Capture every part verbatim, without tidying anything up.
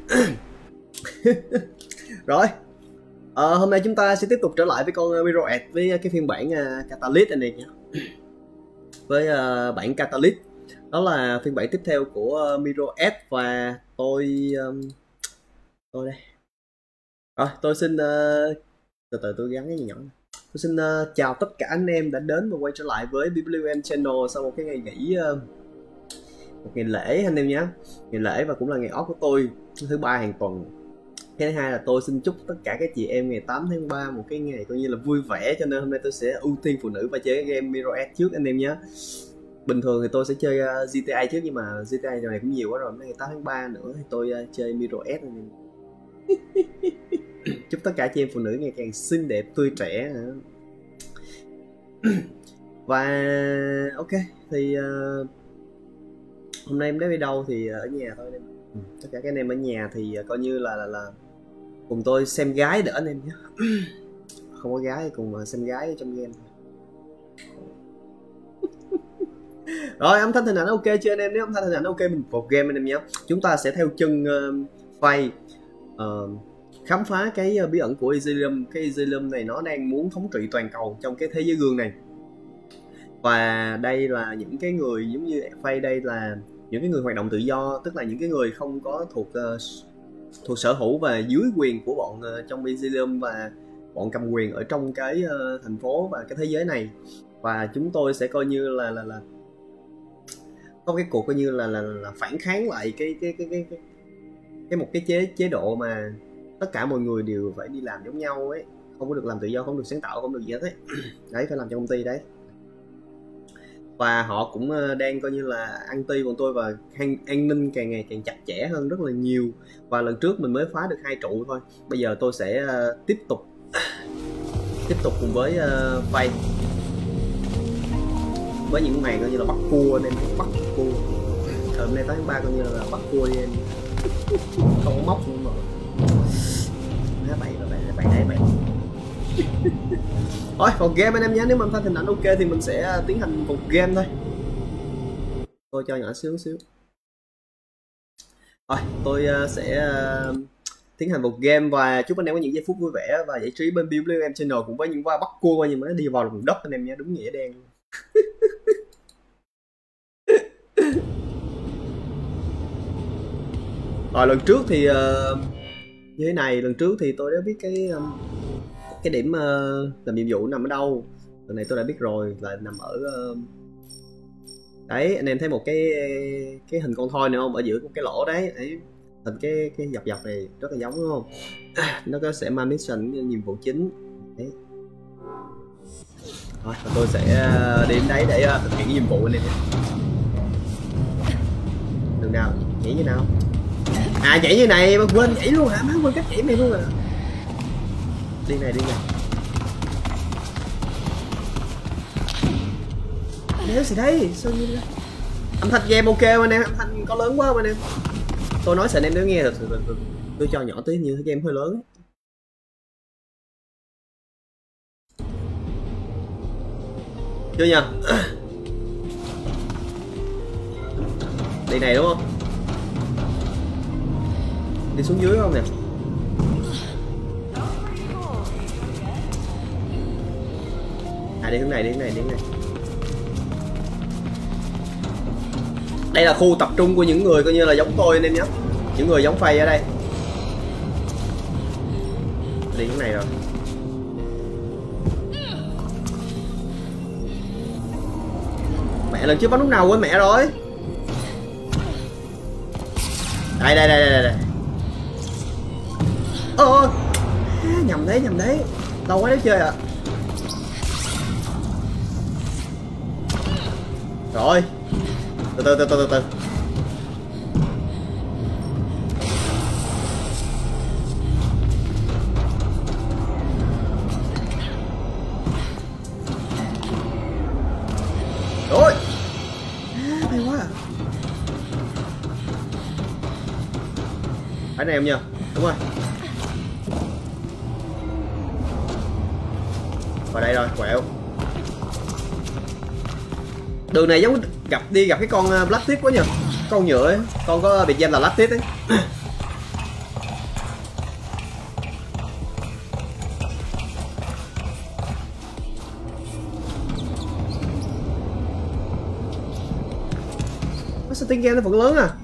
Rồi, ờ, hôm nay chúng ta sẽ tiếp tục trở lại với con Mirror Edge với cái phiên bản uh, Catalyst anh em nhé. Với uh, bản Catalyst, đó là phiên bản tiếp theo của uh, Mirror Edge và tôi um, tôi đây. Rồi, tôi xin uh, từ từ tôi gắn cái gì nhỏ. Tôi xin uh, chào tất cả anh em đã đến và quay trở lại với bê vê em Channel sau một cái ngày nghỉ, uh, một ngày lễ anh em nhé. Ngày lễ và cũng là ngày off của tôi, thứ ba hàng tuần. Cái thứ hai là tôi xin chúc tất cả các chị em ngày tám tháng ba một cái ngày coi như là vui vẻ, cho nên hôm nay tôi sẽ ưu tiên phụ nữ và chơi cái game Mirror Edge trước anh em nhé. Bình thường thì tôi sẽ chơi uh, giê tê a trước, nhưng mà giê tê a giờ này cũng nhiều quá rồi, hôm nay ngày tám tháng ba nữa thì tôi uh, chơi Mirror Edge anh em. Chúc tất cả chị em phụ nữ ngày càng xinh đẹp tươi trẻ. Và ok thì uh, hôm nay em đến đi đâu thì ở nhà thôi em. Ừ, tất cả các anh em ở nhà thì coi như là là, là cùng tôi xem gái đỡ anh em nhé. Không có gái cùng xem gái trong game. Rồi, âm thanh hình ảnh ok chưa anh em? Nếu âm thanh hình ảnh ok mình vào game anh em nhé. Chúng ta sẽ theo chân uh, Faye uh, khám phá cái bí ẩn của Elysium. Cái Elysium này nó đang muốn thống trị toàn cầu trong cái thế giới gương này. Và đây là những cái người giống như Faye, đây là những cái người hoạt động tự do, tức là những cái người không có thuộc uh, thuộc sở hữu và dưới quyền của bọn uh, trong Elysium và bọn cầm quyền ở trong cái uh, thành phố và cái thế giới này. Và chúng tôi sẽ coi như là là là có cái cuộc coi như là là, là phản kháng lại cái cái cái cái cái, cái một cái chế chế độ mà tất cả mọi người đều phải đi làm giống nhau ấy, không có được làm tự do, không được sáng tạo, không được gì hết ấy. Đấy, phải làm cho công ty đấy. Và họ cũng đang coi như là ăn ti bọn tôi và an, an ninh càng ngày càng chặt chẽ hơn rất là nhiều. Và lần trước mình mới phá được hai trụ thôi, bây giờ tôi sẽ uh, tiếp tục tiếp tục cùng với uh, Faye với những màn coi như là bắt cua anh em, bắt cua. Thời hôm nay tới tháng ba coi như là bắt cua đi em, không có móc nữa mà. Nó bậy rồi, bậy bậy đấy bậy. Thôi vào game anh em nhé. Nếu mà âm thanh hình ảnh ok thì mình sẽ tiến hành một game thôi. Tôi cho nhỏ xíu xíu. Rồi tôi sẽ tiến hành một game và chúc anh em có những giây phút vui vẻ và giải trí bên bê vê em Channel cùng với những qua bắt cua, nhưng mà nó đi vào lòng đất anh em nhé, đúng nghĩa đen. Rồi lần trước thì uh, như thế này, lần trước thì tôi đã biết cái um, cái điểm uh, làm nhiệm vụ nằm ở đâu. Lần này tôi đã biết rồi, là nằm ở uh... đấy, anh em thấy một cái cái hình con thoi này không, ở giữa một cái lỗ đấy, đấy hình cái cái dọc dọc này rất là giống đúng không? Nó có sẽ mang mission nhiệm vụ chính đấy. Rồi tôi sẽ uh, đi đến đấy để uh, thực hiện cái nhiệm vụ này. Đường nào nhảy như nào? À nhảy như này mà quên nhảy luôn hả? Má quên cách nhảy này luôn à. Đi này, đi này. Đéo gì đấy, sao như thế? Âm thanh game ok không anh em? Âm thanh có lớn quá không anh em? Tôi nói sợ anh em nếu nghe thật sự tôi cho nhỏ tí, như game hơi lớn. Chưa nhờ? Đi này đúng không? Đi xuống dưới không nè? À đi hướng này, đi hướng này, đi hướng này. Đây là khu tập trung của những người coi như là giống tôi anh em nhé. Những người giống Faye ở đây. Đi hướng này rồi. Mẹ lần trước bắn lúc nào quên mẹ rồi. Đây đây đây đây đây. Ơ à, nhầm đấy, nhầm đấy. Lâu quá đấy chơi à. Rồi. Từ từ từ từ từ. Rồi. À, hay quá. Phải này em nha. Đúng rồi. Vào đây rồi, quẹo. Đường này giống gặp đi gặp cái con Black Tip quá nhờ. Con nhựa ấy, con có biệt danh là Black Tip ấy. Nó sao tiếng game nó vẫn lớn à?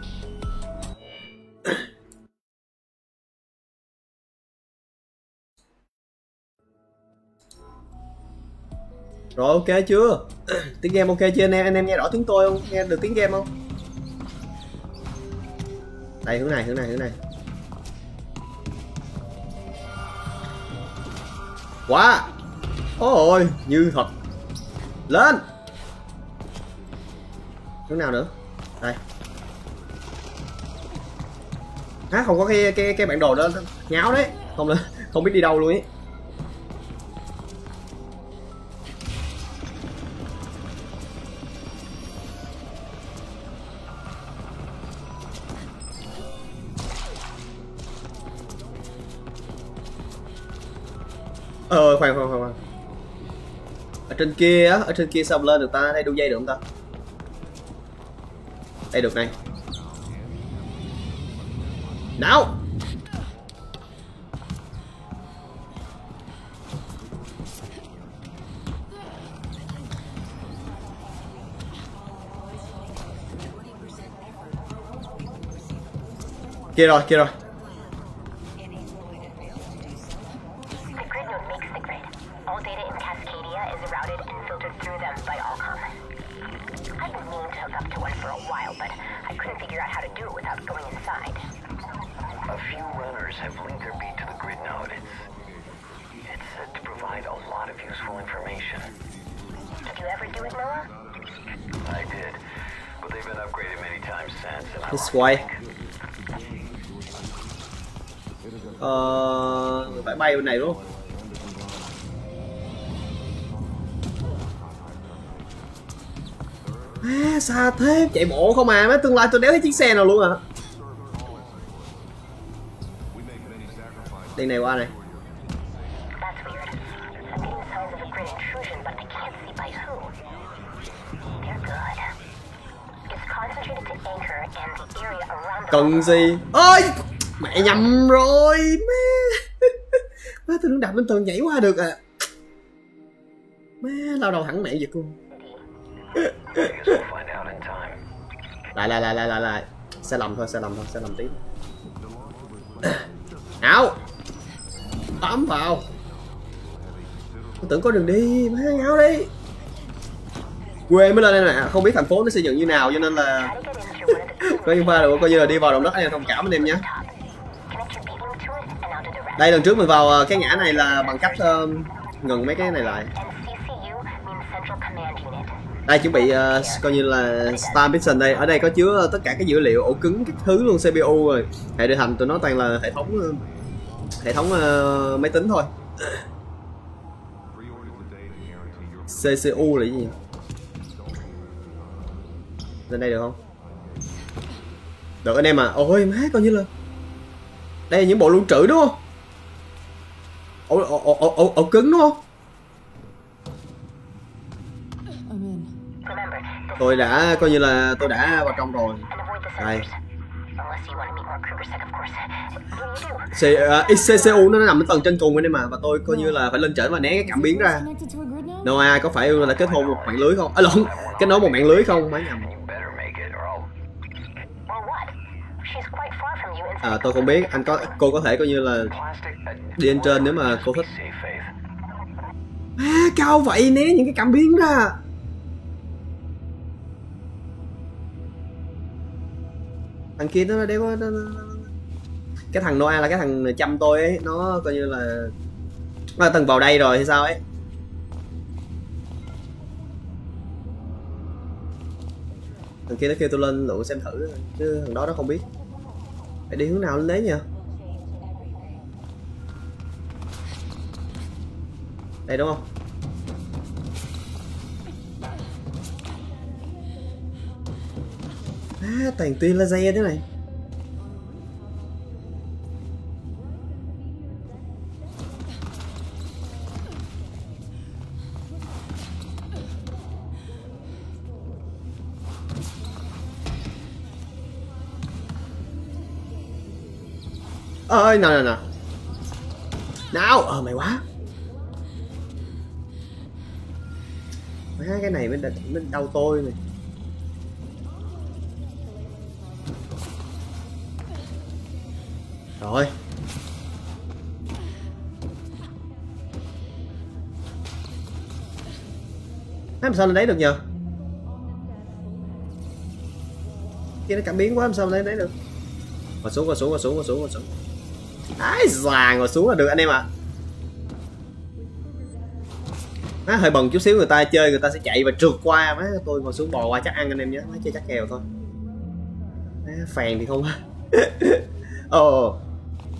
Rồi ok chưa? Tiếng game ok chưa anh em? Anh em nghe rõ tiếng tôi không? Nghe được tiếng game không? Đây hướng này, hướng này, hướng này. Quá. Ôi, như thật. Lên. Hướng nào nữa? Đây. Á, không có cái cái cái bản đồ đó, nháo đấy. Không là không biết đi đâu luôn ấy. Ờ khoan khoan khoan khoan. Ở trên kia á, ở trên kia sao lên được ta? Đây đu dây được không ta? Đây được này. Nào. Kia rồi, kia rồi. This way. Ờ, phải bay bên này đúng không? À, xa thế, chạy bộ không à, mấy tương lai tôi đéo thấy chiếc xe nào luôn à. Đi này qua này. Cần gì? Ôi mẹ nhầm rồi má. Má tôi đứng đạp lên tường nhảy qua được à. Má lao đầu thẳng mẹ giật luôn. Lại lại lại lại lại lại. Sai lầm thôi, sai lầm thôi, sai lầm tí. Áo. Tóm vào. Tôi tưởng có đường đi, má áo đi. Quê mới lên đây nè, không biết thành phố nó xây dựng như nào cho nên là có những pha được coi như là đi vào động đất anh em thông cảm anh em nhé. Đây lần trước mình vào cái ngã này là bằng cách uh, ngừng mấy cái này lại. Đây chuẩn bị uh, coi như là Star Mission đây. Ở đây có chứa tất cả các dữ liệu ổ cứng các thứ luôn, xê pê u rồi. Hệ điều hành tụi nó toàn là hệ thống uh, hệ thống uh, máy tính thôi. xê xê u là cái gì? Lên đây được không? Được anh em à. Ôi má coi như là đây là những bộ lưu trữ đúng không? Ổ, ổ, ổ, ổ, ổ cứng đúng không? Tôi đã coi như là tôi đã vào trong rồi. Đây. xê xê u nó nằm ở tầng trên cùng anh em mà, và tôi coi như là phải lên trển và né cái cảm biến ra. Noah có phải là kết hôn một mạng lưới không? À lộn, kết nối một mạng lưới không? Má nhầm. À tôi không biết, anh có cô có thể coi như là đi lên trên nếu mà cô thích. À, cao vậy né những cái cảm biến ra. Thằng kia nó đéo nó, nó, cái thằng Noah là cái thằng chăm tôi ấy, nó coi như là nó từng vào đây rồi hay sao ấy. Thằng kia nó kêu tôi lên lụa xem thử chứ thằng đó nó không biết phải đi hướng nào lên đấy nha. Đây đúng không? À, toàn tia laser thế này. Ơi nào nào nào nào. Ờ mày quá. Má cái này mới mới đau tôi này. Rồi. Làm sao lên đấy được nhờ? Kia nó cảm biến quá, làm sao lên đấy được? Ngồi xuống, ngồi xuống, ngồi xuống, ngồi xuống, ngồi xuống. Ái già, ngồi xuống là được anh em ạ. À. Má hơi bần chút xíu, người ta chơi người ta sẽ chạy và trượt qua, má tôi ngồi xuống bò qua chắc ăn anh em nhé, má chơi chắc kèo thôi. Má phèn thì không. Ồ. Oh.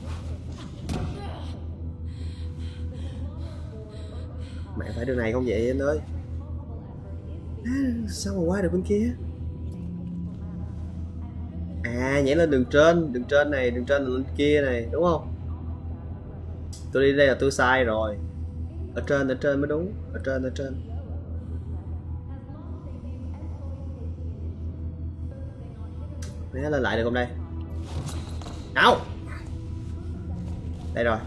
Mẹ phải đường này không vậy anh ơi? À, sao mà qua được bên kia? À, nhảy lên đường trên, đường trên này, đường trên là lên kia này, đúng không? Tôi đi đây là tôi sai rồi. Ở trên, ở trên mới đúng, ở trên, ở trên. Né lên lại được không đây? Nào. Đây rồi.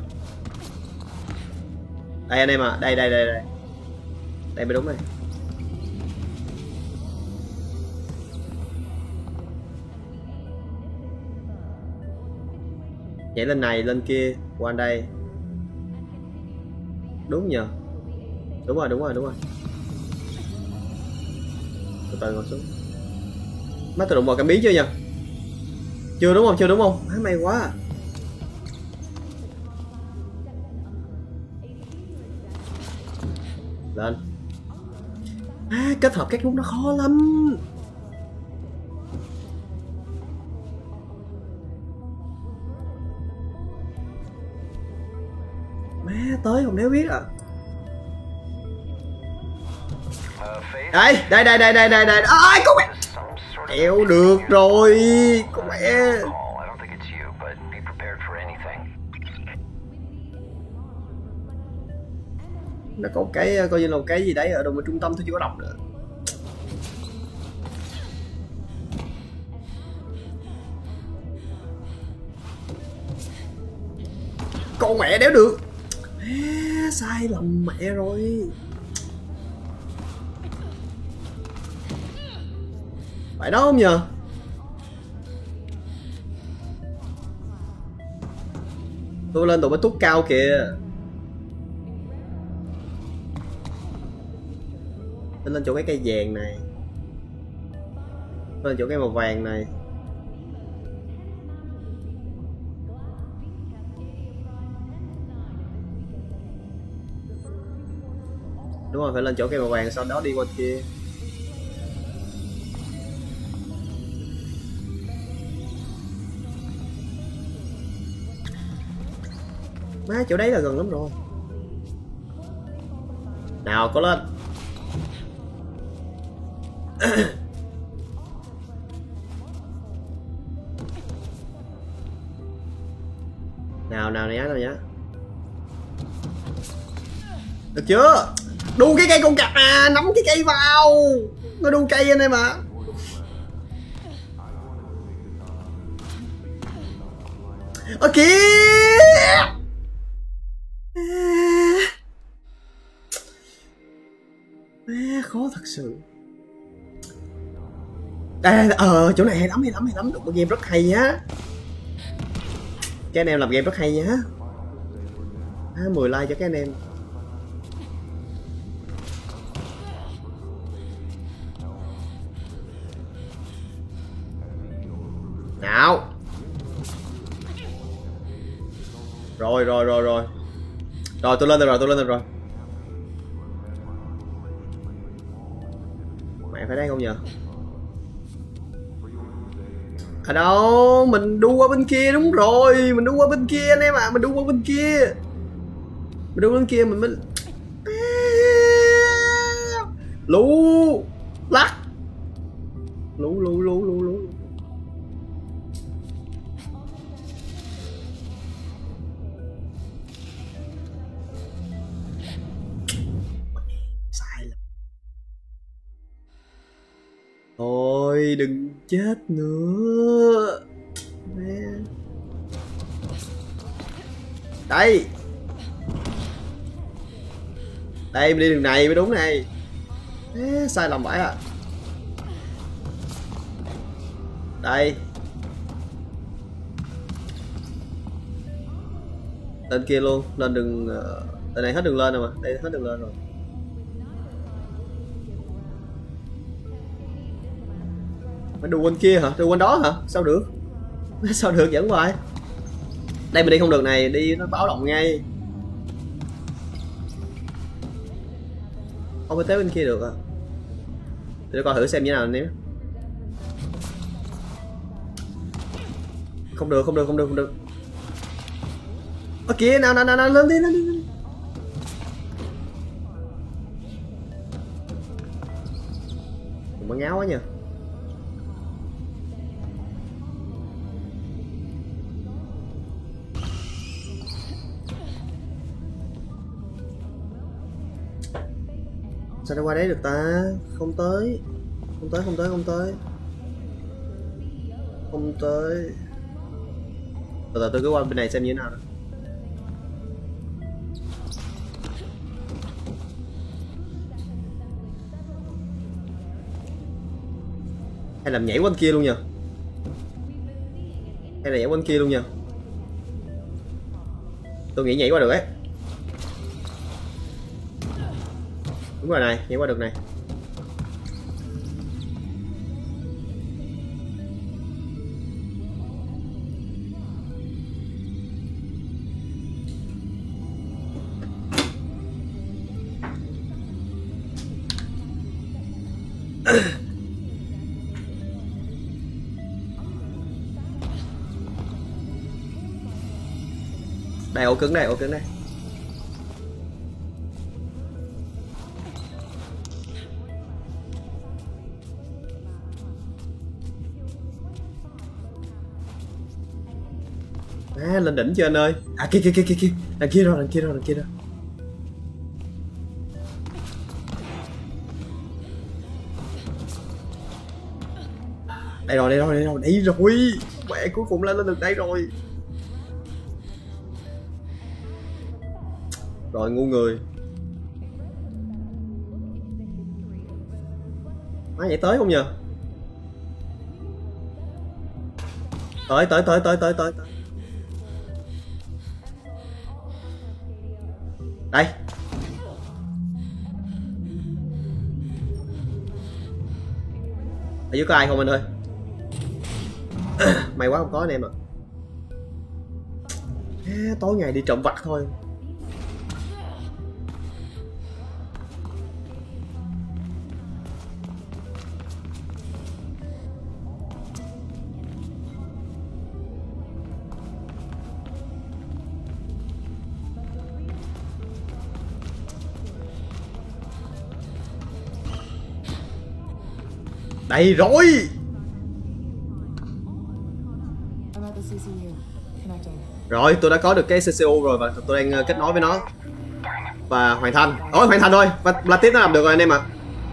Đây anh em à, đây đây đây đây. Đây mới đúng này. Nhảy lên này, lên kia, qua đây. Đúng nhờ? Đúng rồi, đúng rồi, đúng rồi. Từ từ ngồi xuống. Má tự động vào cảm biến chưa nhờ? Chưa đúng không? Chưa đúng không? Má may quá. Lên. À, kết hợp các nút nó khó lắm. Má tới không đéo biết à. Đây, đây đây đây đây đây đây. Ai con mẹ. Đéo được rồi. Con mẹ. Nó có cái coi như là một cái gì đấy ở đồng trung tâm tôi chưa có đọc nữa. Con mẹ đéo được. À, sai lầm mẹ rồi. Phải đó không nhờ? Tôi lên tụi mới tút cao kìa. Tôi lên chỗ cái cây vàng này. Tôi lên chỗ cái màu vàng này. Đúng rồi, phải lên chỗ cây màu vàng sau đó đi qua kia. Má chỗ đấy là gần lắm rồi. Nào có lên. Nào nào nhá, nào nhá. Được chưa? Đu cái cây con cạp à, nắm cái cây vào. Nó đu cây anh em ạ. Ok. À, khó thật sự. Đây, ờ chỗ này hay lắm, hay lắm, hay lắm. Được một game rất hay nhá. Các anh em làm game rất hay nhá. À, mười like cho các anh em. Nào. Rồi rồi rồi rồi. Rồi tôi lên được rồi, tôi lên được rồi. Mẹ phải đây không nhờ? À đâu, mình đu qua bên kia, đúng rồi, mình đu qua bên kia anh em ạ, à. Mình đu qua bên kia. Mình đu qua bên kia mình mới lú lắc lú lú lú lú lú. Sai lắm. Thôi đừng chết nữa. Đây. Đây mình đi đường này mới đúng này. Ê, sai lầm bãi à. Đây. Lên kia luôn, lên đường tại này hết đường lên rồi mà, đây hết đường lên rồi. Phải đu bên kia hả? Đu bên đó hả? Sao được? Sao được dẫn hoài? Đây mình đi không được này, đi nó báo động ngay. Không phải tới bên kia được à? Để coi thử xem như nào nếu. Không được, không được, không được, không được. Ở kia nào nào nào, nào lên đi, lên đi, lên đi. Mà ngáo quá nhỉ. Sao nó qua đấy được ta? Không tới. Không tới, không tới, không tới. Không tới. Từ từ tôi cứ qua bên này xem như thế nào đó. Hay làm nhảy qua bên kia luôn nhờ? Hay là nhảy qua bên kia luôn nhờ? Tôi nghĩ nhảy qua được ấy. Đúng rồi này, nhảy qua được này. Đây ổ cứng đây, ổ cứng đây. À, lên đỉnh chưa anh ơi? À kia kia kia kia kia, đằng kia rồi, đằng kia rồi, đằng kia rồi. Đây rồi, đây rồi, đây rồi, đây rồi. Mẹ cuối cùng lên lên được đây rồi. Rồi ngu người. Má vậy tới không nhờ? Tới tới tới tới tới tới. Đây. Ở dưới có ai không anh ơi? May quá không có anh em ạ. À, tối ngày đi trộm vặt thôi. Đây rồi. Rồi tôi đã có được cái xê xê u rồi và tôi đang kết nối với nó. Và hoàn thành. Ôi hoàn thành rồi. Và là tiếp nó làm được rồi anh em ạ.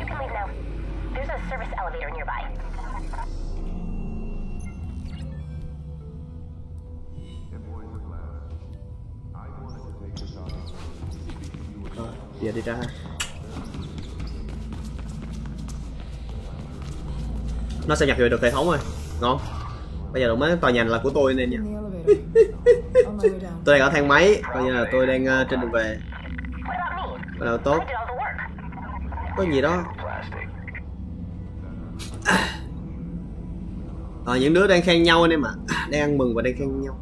Rồi, giờ đi ra. Nó sẽ nhập về được hệ thống rồi. Ngon. Bây giờ mấy tòa nhà là của tôi nên nha. Tôi đang ở thang máy, coi như là tôi đang uh, trên đường về. Bắt đầu tốt. Có gì đó. Ờ, những đứa đang khen nhau anh em ạ. À, đang ăn mừng và đang khen nhau.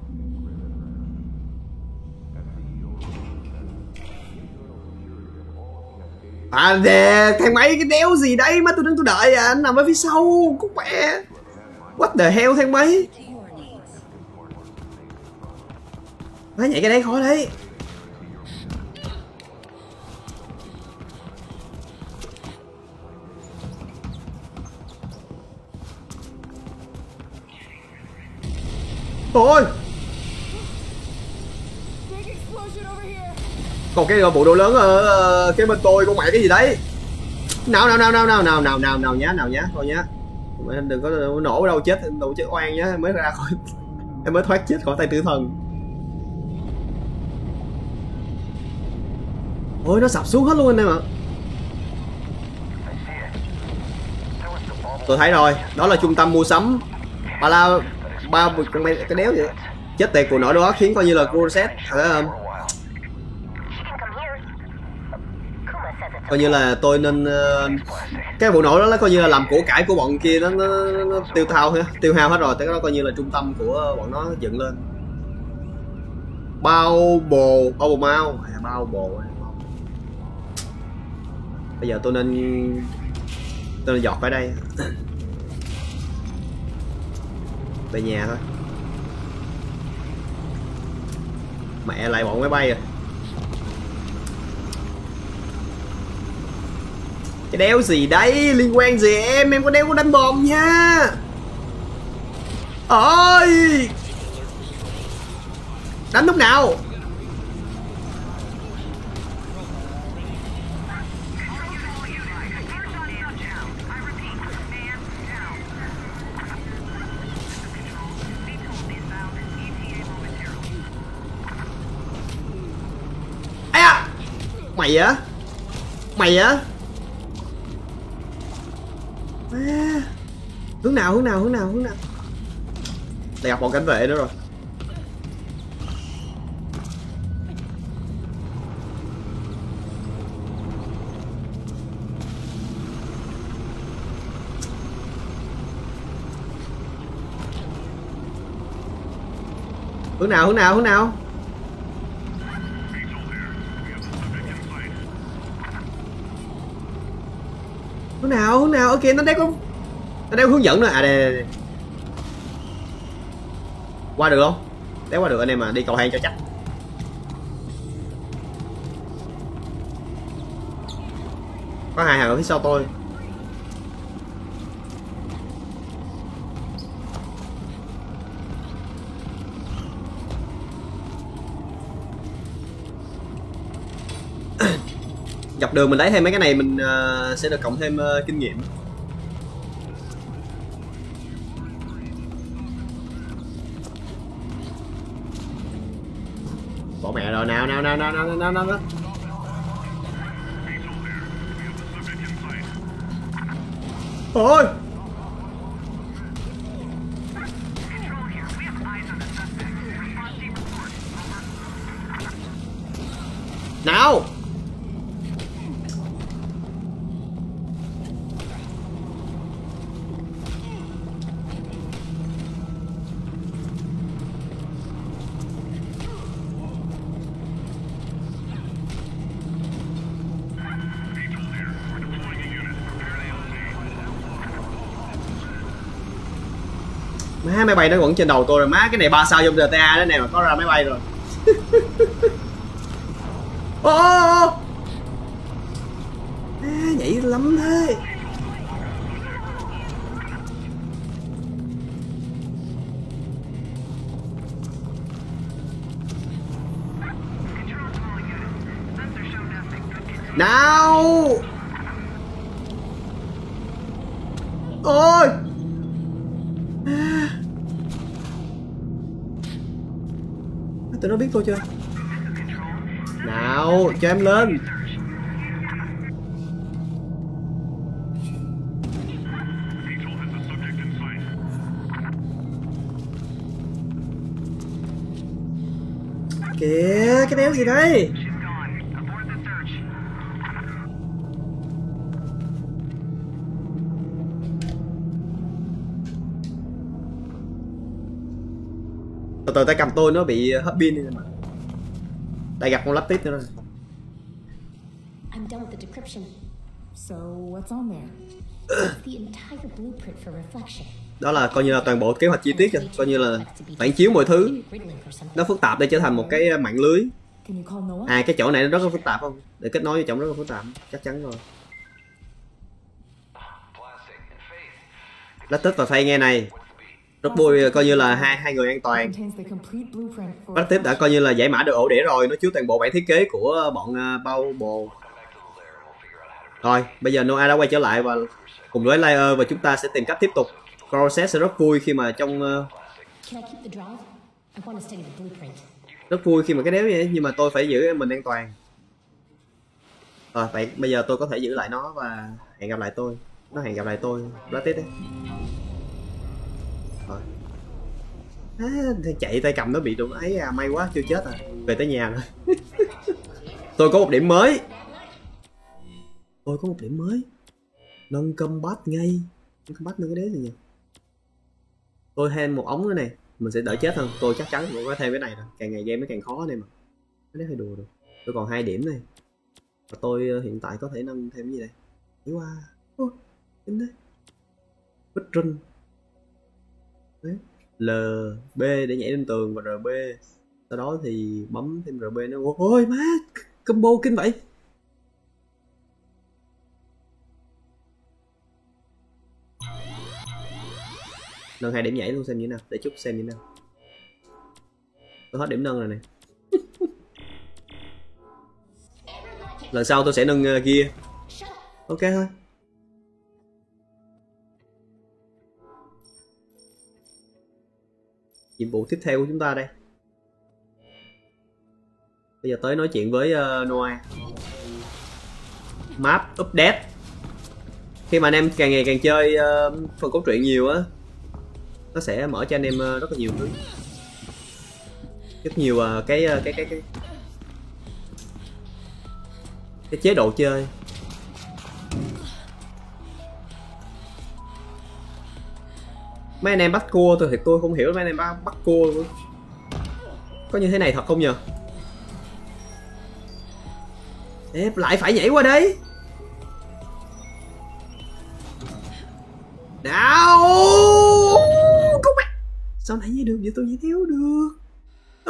À nè, thang máy cái đéo gì đấy mà tôi đứng tôi đợi à, anh nằm ở phía sau, cút mẹ. What the hell thang máy. Má nhảy cái đấy khó đấy. Ôi. Còn cái bộ đồ lớn ở cái bên tôi con mẹ cái gì đấy. Nào nào nào nào nào nào nào nào nào nhá, nào nhá, thôi nhá. Em đừng có nổ ở đâu chết, đâu chết oan nhá, em mới ra khỏi em mới thoát chết khỏi tay tử thần. Ôi nó sập xuống hết luôn anh em ạ. Tôi thấy rồi, đó là trung tâm mua sắm ba la ba cái đéo vậy. Chết tiệt của nỗi đó khiến coi như là Crusade phải không? coi như là tôi nên uh, cái vụ nổ đó nó coi như là làm của cải của bọn kia nó, nó, nó, nó tiêu thao hết tiêu hao hết rồi, cái đó coi như là trung tâm của bọn nó dựng lên. Bao bồ bao bồ mau à, bao bồ bây giờ tôi nên tôi nên dọt ở đây về nhà thôi. Mẹ lại bọn máy bay rồi. Cái đéo gì đấy, liên quan gì em, em có đéo có đánh bom nha. Ôi đánh lúc nào? Ây à, mày á mày á à, hướng nào hướng nào hướng nào hướng nào lại gặp bọn cảnh vệ nữa rồi. Hướng nào hướng nào hướng nào hướng nào hướng nào? Ok, nó đéo có nó đéo hướng dẫn nữa à. Đây, đây, đây. Qua được không? Đéo qua được anh em mà, đi cầu thang cho chắc. Có hai hàng ở phía sau tôi. Dọc đường mình lấy thêm mấy cái này mình uh, sẽ được cộng thêm uh, kinh nghiệm. Bỏ mẹ rồi, nào nào nào nào nào nào nào. Ôi nào má, máy bay nó vẫn trên đầu tôi rồi má. Cái này ba sao trong giê tê a đó này mà có ra máy bay rồi. Ô ô ô à, nhảy lắm thế. Nào ôi à. Tụi nó biết tôi chưa? Nào cho em lên. Kìa cái đéo gì đây? Từ từ tay cầm tôi nó bị hết pin mà. Lại gặp con lắp tiếp nữa rồi. I'm done with the decryption. So what's on there? The entire blueprint for reflection. Đó là coi như là toàn bộ kế hoạch chi tiết rồi, coi như là phản chiếu mọi thứ. Nó phức tạp để trở thành một cái mạng lưới. À cái chỗ này nó rất là phức tạp không? Để kết nối với chỗ rất là phức tạp, chắc chắn rồi. Lát tích và phay nghe này. Rất vui, coi như là hai hai người an toàn. Lát tích đã coi như là giải mã được ổ đĩa rồi, nó chứa toàn bộ bản thiết kế của bọn uh, bao bồ. Rồi, bây giờ Noah đã quay trở lại và cùng với Layer và chúng ta sẽ tìm cách tiếp tục. Process sẽ rất vui khi mà trong uh, rất vui khi mà cái đéo vậy, nhưng mà tôi phải giữ mình an toàn. Rồi, vậy bây giờ tôi có thể giữ lại nó và hẹn gặp lại tôi. Nó hẹn gặp lại tôi. Lát tích đấy. Rồi. À, chạy tay cầm nó bị đụng ấy à, may quá chưa chết à. Về tới nhà rồi. Tôi có một điểm mới. Tôi có một điểm mới. Nâng combat ngay. Nâng combat nâng cái đế gì nhỉ? Tôi thêm một ống nữa này. Mình sẽ đỡ chết hơn. Tôi chắc chắn cũng có thêm cái này rồi. Càng ngày game nó càng khó này mà. Cái đấy hơi đùa được. Tôi còn hai điểm này. Và tôi hiện tại có thể nâng thêm cái gì đây? Wow. Ô, tính đấy. Bích trinh. Đấy. L, B để nhảy lên tường và R B. Sau đó thì bấm thêm R B nữa. Ôi má, combo kinh vậy. Nâng hai điểm nhảy luôn xem như thế nào, để chút xem như thế nào. Tôi hết điểm nâng rồi này. Lần sau tôi sẽ nâng uh, gear. Ok thôi. Nhiệm vụ tiếp theo của chúng ta đây. Bây giờ tới nói chuyện với uh, Noah. Map update. Khi mà anh em càng ngày càng chơi uh, phần cốt truyện nhiều á, nó sẽ mở cho anh em uh, rất là nhiều thứ, rất nhiều uh, cái, uh, cái cái cái cái chế độ chơi. Mấy anh em bắt cua tôi thì tôi không hiểu mấy anh em bắt, bắt cua luôn. Có như thế này thật không nhờ? Ê, lại phải nhảy qua đây. Nào. Có mẹ. Sao nãy nhảy được vậy tôi nhảy theo được. À.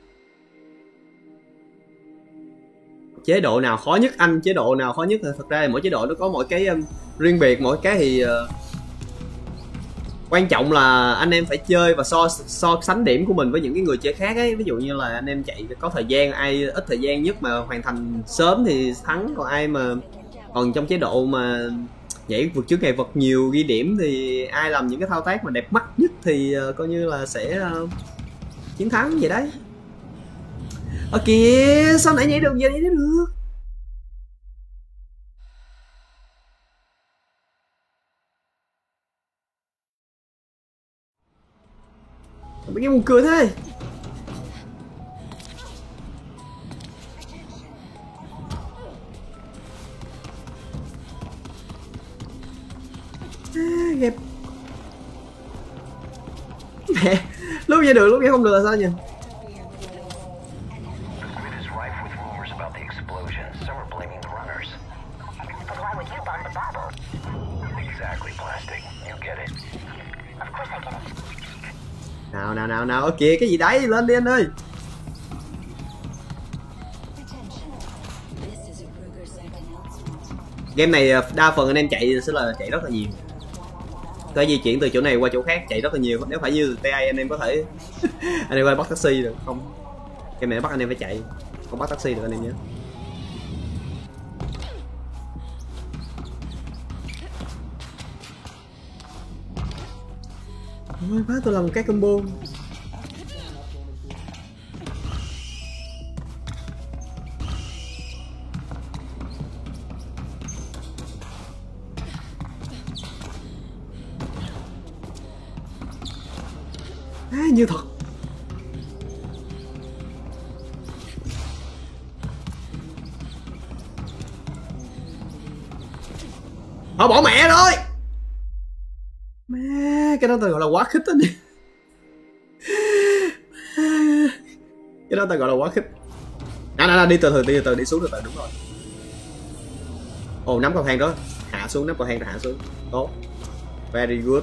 Chế độ nào khó nhất anh? Chế độ nào khó nhất? Thật ra mỗi chế độ nó có mỗi cái um, riêng biệt, mỗi cái thì uh, quan trọng là anh em phải chơi và so so sánh điểm của mình với những cái người chơi khác ấy. Ví dụ như là anh em chạy có thời gian, ai ít thời gian nhất mà hoàn thành sớm thì thắng, còn ai mà còn trong chế độ mà nhảy vượt chướng ngại vật nhiều ghi điểm thì ai làm những cái thao tác mà đẹp mắt nhất thì uh, coi như là sẽ uh, chiến thắng vậy đấy. Ở kìa, sao nãy nhảy được vậy, nhảy được. Mấy cái buồn cười thế. À, ghẹp. Mẹ, lúc vậy được, lúc vậy không được là sao nhỉ? Nào nào nào nào, ok cái gì đấy, lên đi anh ơi. Game này đa phần anh em chạy sẽ là chạy rất là nhiều. Có di chuyển từ chỗ này qua chỗ khác chạy rất là nhiều. Nếu phải như tê a anh em có thể anh em qua bắt taxi được không? Game này bắt anh em phải chạy, không bắt taxi được anh em nhé. Ôi má, tôi làm một cái combo. À, như thật. Họ bỏ mẹ rồi. Má, cái đó tôi gọi là quá khích anh. Cái đó tôi gọi là quá khích. À, nào, nào, đi từ từ, đi từ từ, đi xuống từ từ, đúng rồi. Ồ, nắm cầu thang đó, hạ xuống, nắm cầu thang rồi hạ xuống. Tốt. Very good.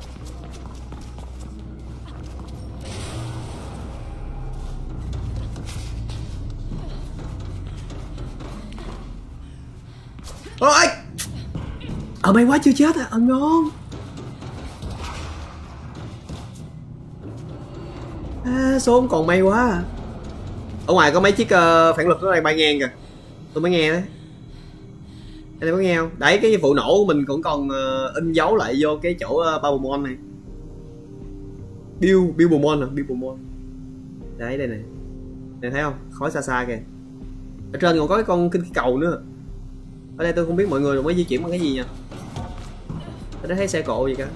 Ôi. Ờ may quá chưa chết à, ờ ngon. À, số còn may quá à. Ở ngoài có mấy chiếc uh, phản lực nó đang bay ngang kìa. Tôi mới nghe đấy. Anh em có nghe không? Đấy, cái vụ nổ của mình cũng còn uh, in dấu lại vô cái chỗ uh, Babomon này. Bill, Billbomon à, Billbomon. Đấy, đây này. Này thấy không? Khói xa xa kìa. Ở trên còn có cái con kinh cầu nữa. Ở đây tôi không biết mọi người mới di chuyển bằng cái gì nha. Tôi đã thấy xe cộ gì cả.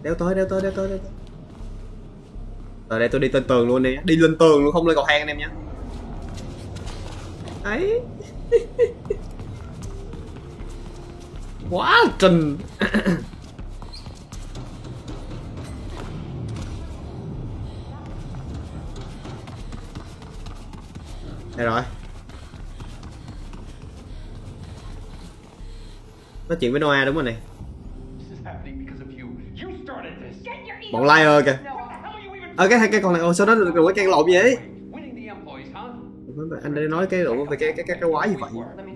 Đéo tới, đéo tới, đéo tới, đéo tới. Rồi đây tôi đi lên tường luôn nè, đi lên tường luôn, không lên cầu thang anh em nhé. Ấy. Quá trình. Đây rồi. Nói chuyện với Noah đúng rồi này. Bọn liar kìa. Ờ cái cái con này, ồ sao đó đừng có can lộn vậy? Anh đây nói cái độ về cái cái cái cái quái gì vậy?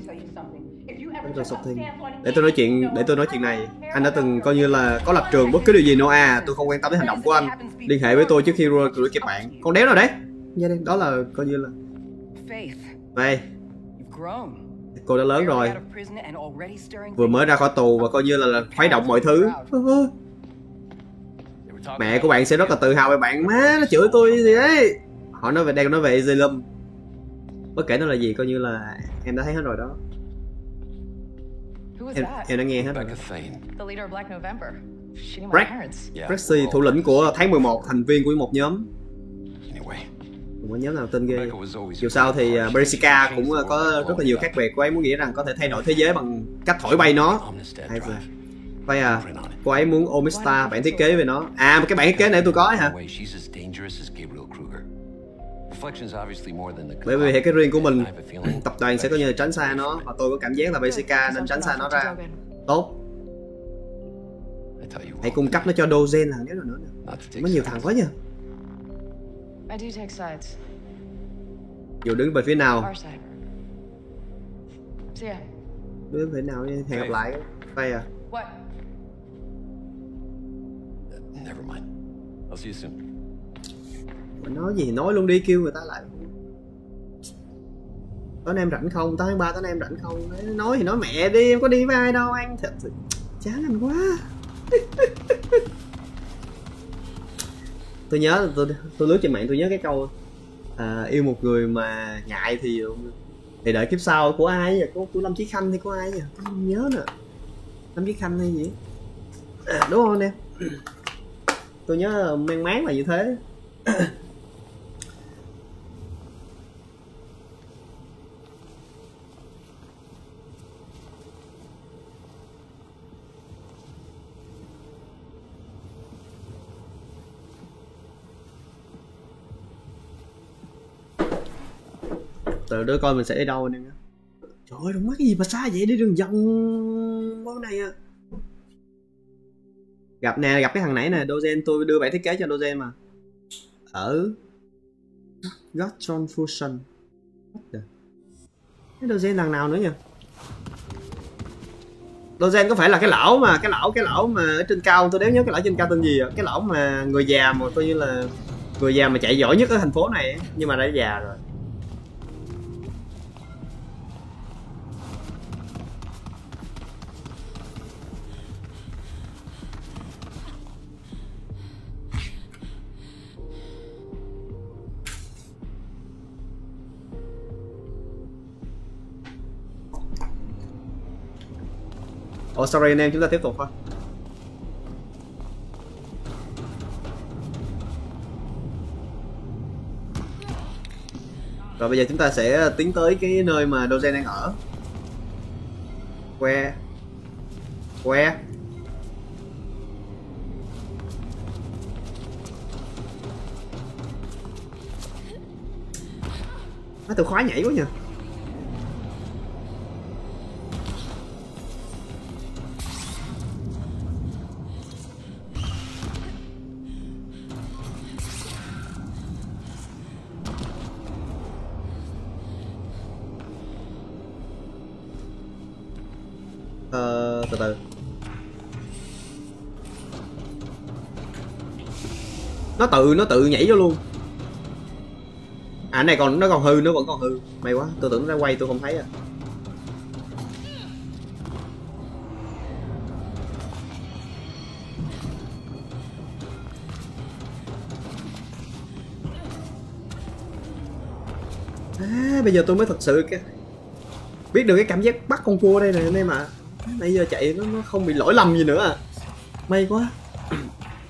Để tôi nói chuyện, để tôi nói chuyện này. Anh đã từng coi như là có lập trường bất cứ điều gì Noah, tôi không quan tâm đến hành động của anh. Liên hệ với tôi trước khi đuổi kịp bạn. Con đéo nào đấy? Dạ đây, đó là coi như là. Đây. Cô đã lớn rồi. Vừa mới ra khỏi tù và coi như là, là khuấy động mọi thứ. Mẹ của bạn sẽ rất là tự hào về bạn. Má nó chửi tôi gì đấy. Họ nói về đang nói về Asylum. Bất kể nó là gì coi như là em đã thấy hết rồi đó. Em, em đã nghe hết rồi. Rexy, thủ lĩnh của tháng mười một, thành viên của một nhóm. Một nhóm nào tên ghê. Dù sao thì uh, Berserker cũng uh, có rất là nhiều khác biệt. Cô ấy muốn nghĩ rằng có thể thay đổi thế giới bằng cách thổi bay nó. Hay rồi. Vậy à, cô ấy muốn Omista, bản thiết kế về nó. À, cái bản thiết kế này tôi có hả? Bởi vì hệ cái riêng của mình, tập đoàn sẽ có như tránh xa nó. Và tôi có cảm giác là Berserker nên tránh xa nó ra. Tốt. Hãy cung cấp nó cho Dogen thằng nữa nữa. Có nhiều thằng quá nhỉ. Dù đứng về phía nào. Đứng về phía nào nha, hẹn gặp lại. Vậy à. Mà nói gì nói luôn đi, kêu người ta lại. Tối nay em rảnh không? Tối tháng ba tối nay em rảnh không? Nói thì nói mẹ đi, em có đi với ai đâu anh. Thật sự chán anh quá. Tôi nhớ tôi tôi lướt trên mạng tôi nhớ cái câu à, yêu một người mà ngại thì thì đợi kiếp sau của ai vậy? Của, của Lâm Chí Khanh thì của ai vậy? Tôi không nhớ nữa. Lâm Chí Khanh hay gì? À, đúng không em? Tôi nhớ mang máng là như thế. Từ đứa coi mình sẽ đi đâu anh em nhé. Trời ơi, đừng mắc cái gì mà xa vậy, đi đường vòng bao này à. Gặp nè, gặp cái thằng nãy nè, Dogen, tôi đưa bản thiết kế cho Dogen mà. Ở Gotron Fusion. Cái Dogen thằng nào nữa nhỉ? Dogen có phải là cái lão mà, cái lão cái lão mà ở trên cao, tôi đéo nhớ cái lão trên cao tên gì à. Cái lão mà người già mà coi như là người già mà chạy giỏi nhất ở thành phố này ấy. Nhưng mà đã già rồi. Oh sorry anh em, chúng ta tiếp tục thôi. Rồi bây giờ chúng ta sẽ tiến tới cái nơi mà Dogen đang ở. Que Que Nó từ khóa nhảy quá nhỉ. Ờ, từ từ. Nó tự nó tự nhảy vô luôn. À này còn nó còn hư, nó vẫn còn hư. May quá, tôi tưởng nó ra quay tôi không thấy à. À bây giờ tôi mới thật sự cái biết được cái cảm giác bắt con cua đây này anh em ạ. À. Nãy giờ chạy nó, nó không bị lỗi lầm gì nữa à. May quá.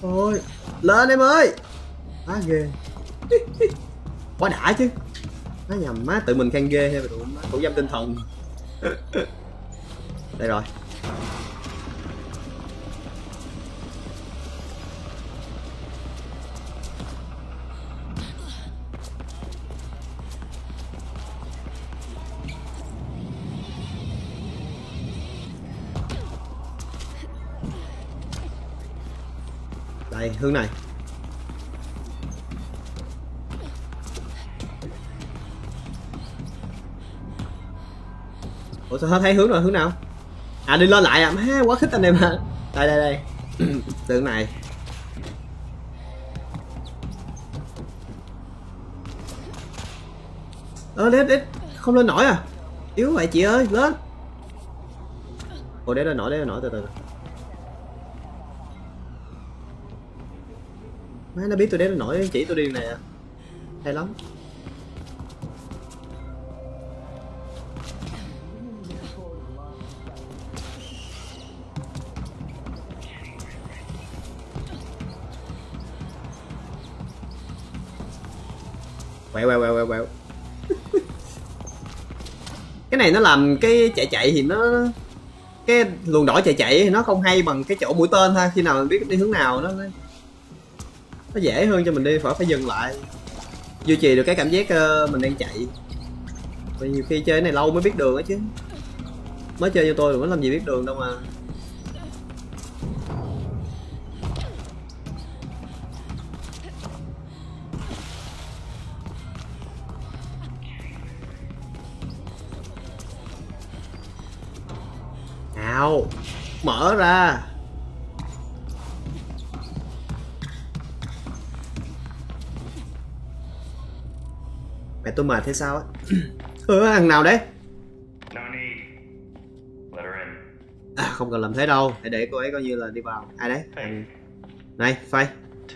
Thôi lên em ơi. Quá ghê. Quá đã chứ. Má nhầm, má tự mình khen ghê hay mà tụi má thủ dâm tinh thần. Đây rồi. Đây, hướng này. Ủa sao hết thấy hướng rồi, hướng nào? À đi lên lại à, má quá khích anh em hả? Đây đây đây. Hướng này. Ơ đét đét, không lên nổi à? Yếu vậy chị ơi, lên. Ủa đét lên nổi, đét lên nổi từ từ. Má nó biết tôi đét lên nổi, chỉ tôi đi này à. Hay lắm. Quẹo quẹo quẹo quẹo quẹo. Cái này nó làm cái chạy chạy thì nó cái luồng đỏ chạy chạy thì nó không hay bằng cái chỗ mũi tên thôi. Khi nào mình biết đi hướng nào nó nó dễ hơn cho mình đi, phải phải dừng lại duy trì được cái cảm giác uh, mình đang chạy. Vì nhiều khi chơi cái này lâu mới biết đường á chứ, mới chơi như tôi đừng có làm gì biết đường đâu mà. Nào mở ra. Mẹ tôi mệt thế sao á? Ừ, thằng nào đấy? À, không cần làm thế đâu, hãy để cô ấy coi như là đi vào. Ai đấy? Thằng... Này, Faye.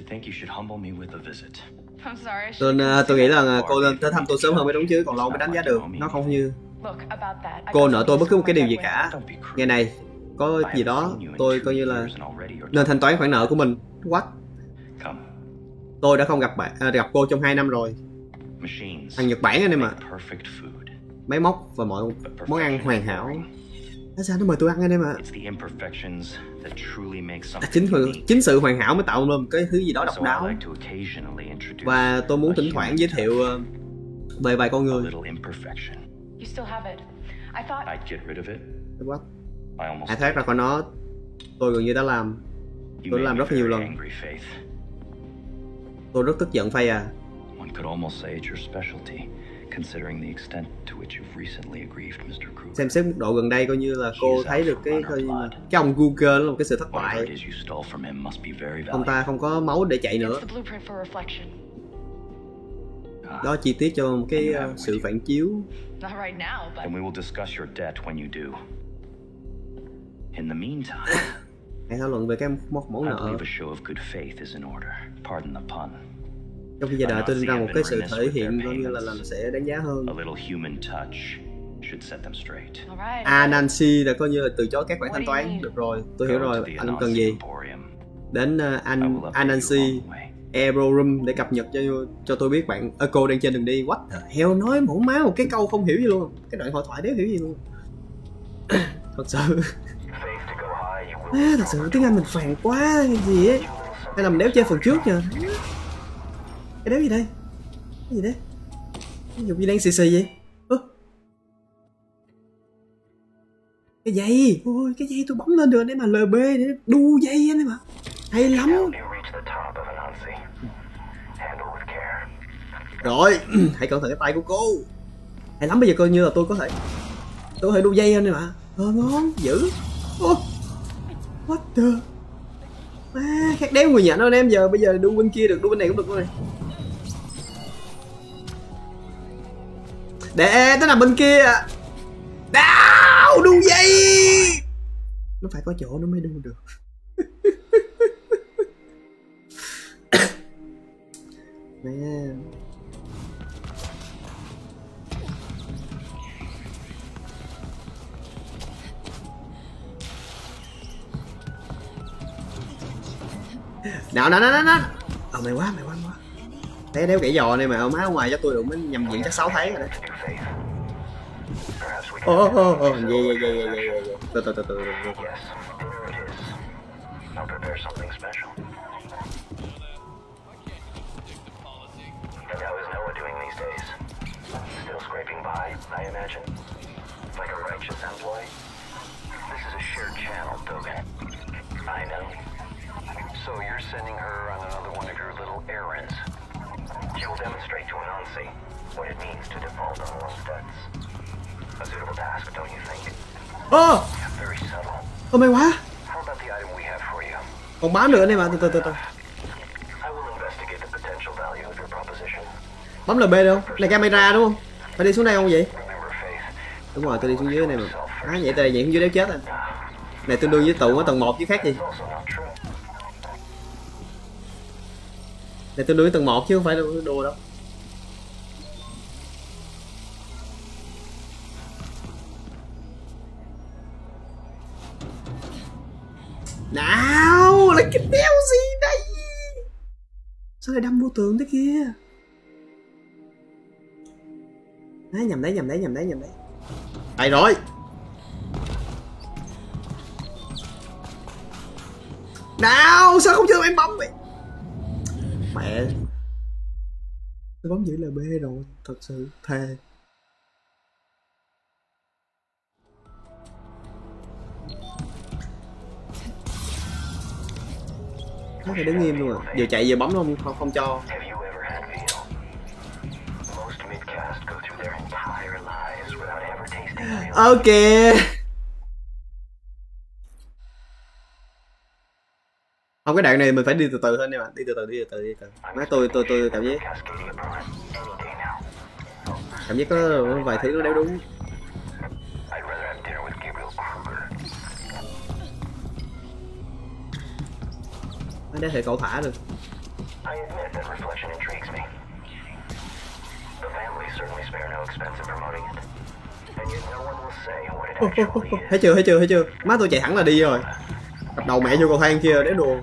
Tôi, uh, tôi nghĩ là cô nên tới thăm tôi sớm hơn mới đúng chứ, còn lâu mới đánh giá được. Nó không như cô nợ tôi bất cứ một cái điều gì cả. Ngày này có gì đó tôi coi như là nên thanh toán khoản nợ của mình. What? Tôi đã không gặp bạn à, gặp cô trong hai năm rồi. Thằng Nhật Bản anh em ạ. Máy móc và mọi món ăn hoàn hảo. Tại sao nó mời tôi ăn anh em ạ? À, chính chính sự hoàn hảo mới tạo nên cái thứ gì đó độc đáo. Và tôi muốn thỉnh thoảng giới thiệu uh, về vài con người. What? Hãy thoát ra khỏi nó. Tôi gần như đã làm. Tôi đã làm rất nhiều lần. Tôi rất tức giận Faye à. Xem xét mức độ gần đây coi như là cô thấy được cái coi như là cái ông Google là một cái sự thất bại. Ông ta không có máu để chạy nữa. Đó chi tiết cho một cái uh, sự phản chiếu. Hãy thảo luận về cái món món nợ. Trong khi chờ đợi tôi tin rằng một cái sự thể hiện coi như là làm sẽ đáng giá hơn. Anansi đã coi như là từ chối các khoản thanh toán. Được rồi, tôi hiểu rồi, anh cần gì? Đến uh, anh Anansi Aero Room để cập nhật cho cho tôi biết bạn ở cô đang trên đường đi. What the hell, nói mổ má một cái câu không hiểu gì luôn. Cái đoạn hội thoại đéo hiểu gì luôn. Thật sự. À, thật sự tiếng Anh mình phàn quá cái gì ấy. Hay là mình đéo chơi phần trước nha. Cái đéo gì đây? Cái gì đấy? Cái dụng gì đang xì xì vậy? Ơ? Cái dây! Ôi, cái dây tôi bấm lên được để mà lờ bê để đu dây anh em ạ. Hay lắm. Rồi, hãy cẩn thận cái tay của cô. Hay lắm, bây giờ coi như là tôi có thể tôi có thể đu dây anh em ạ. Ờ ngon, dữ. Ô, what the. À, khác đéo người nhận đâu anh em, giờ bây giờ đu bên kia được, đu bên này cũng được luôn này. Để nó nằm bên kia. Đau, đu dây. Nó phải có chỗ nó mới đu được. Nè. Nào nào nào nào nào. Ờ mày quá mày quá mày quá. Té đéo kỹ giò này mà má ở ngoài cho tôi đụng mới nhầm diện chắc sáu tháng rồi đấy. Ô ô ô yeah yeah yeah yeah yeah. Từ từ từ từ từ. I imagine, like a righteous employee. This is a shared channel, Dogen. I know. So you're sending her on another one of your little errands. She will demonstrate to Anansi what it means to default on one's debts. A suitable task, don't you think? Ô! Very subtle. Ô mày quá! How about the item we have for you? Còn bám nữa này mà, từ từ từ từ. I will investigate the potential value of your proposition. Bấm L B được không? Này camera đúng không? Phải đi xuống đây không vậy? Đúng rồi, tôi đi xuống dưới này mà. Á, à, vậy tôi nhảy xuống dưới đéo chết rồi. Này tương đương với tụ ở tầng một chứ khác gì. Này tương đương với tầng một chứ không phải đùa đâu. Nào, là cái đéo gì đây? Sao lại đâm vô tường thế kia? À, nhầm đấy, nhầm đấy, nhầm đấy, nhầm đấy. Đây rồi. Nào, sao không cho em bấm vậy? Mẹ. Tôi bấm giữ L B rồi, thật sự thề. Nó phải đứng im luôn à. Vừa chạy vừa bấm không không, không cho. Ok. Không, cái đoạn này mình phải đi từ từ thôi nè bạn, đi từ từ đi từ từ đi từ. Má tôi tôi tôi cảm giác cảm giác có vài thứ nó đéo đúng. Nó đéo thể cậu thả được. Oh, oh, oh, oh. Thấy chưa, thấy chưa, thấy chưa? Má tôi chạy thẳng là đi rồi. Đập đầu mẹ vô cầu thang kia để đùa.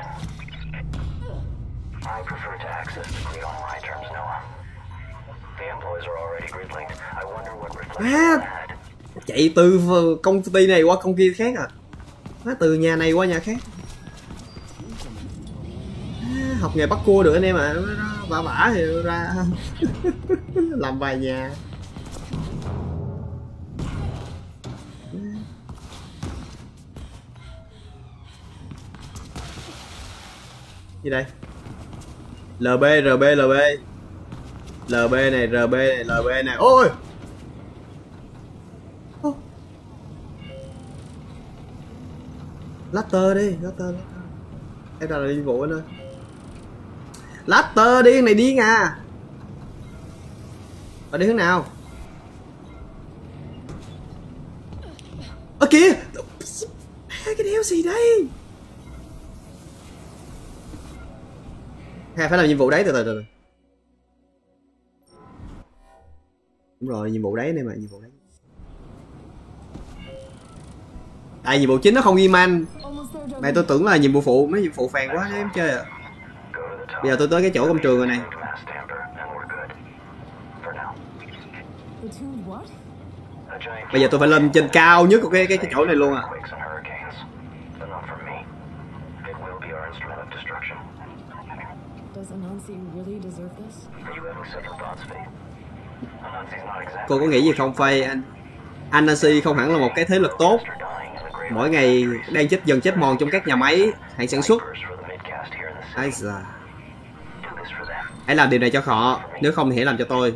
Má chạy từ công ty này qua công ty khác à? Má từ nhà này qua nhà khác. Má, học nghề bắt cua được anh em ạ. À. Vả vả thì ra làm vài nhà. Gì đây? lờ bê, rờ bê, lờ bê. lờ bê này, rờ bê này, lờ bê này. Ôi! Oh. Latter đi, Latter, Latter. Cái nào là nhiệm vụ anh ơi. Latter đi, này điên à. Ở đi hướng nào? Ở kìa! Cái đéo gì đây? Hay phải làm nhiệm vụ đấy, từ từ từ. Đúng rồi, nhiệm vụ đấy này mà, nhiệm vụ đấy. À, nhiệm vụ chính nó không ghi man. Mẹ tôi tưởng là nhiệm vụ phụ, mấy nhiệm vụ phàn quá em chơi à. Bây giờ tôi tới cái chỗ công trường rồi này. Bây giờ tôi phải lên trên cao nhất của cái cái, cái chỗ này luôn à. Cô có nghĩ gì không Faye? Anh Anansi không hẳn là một cái thế lực tốt. Mỗi ngày đang chết dần chết mòn trong các nhà máy, hãy sản xuất. Ây da. Hãy làm điều này cho họ, nếu không thì hãy làm cho tôi.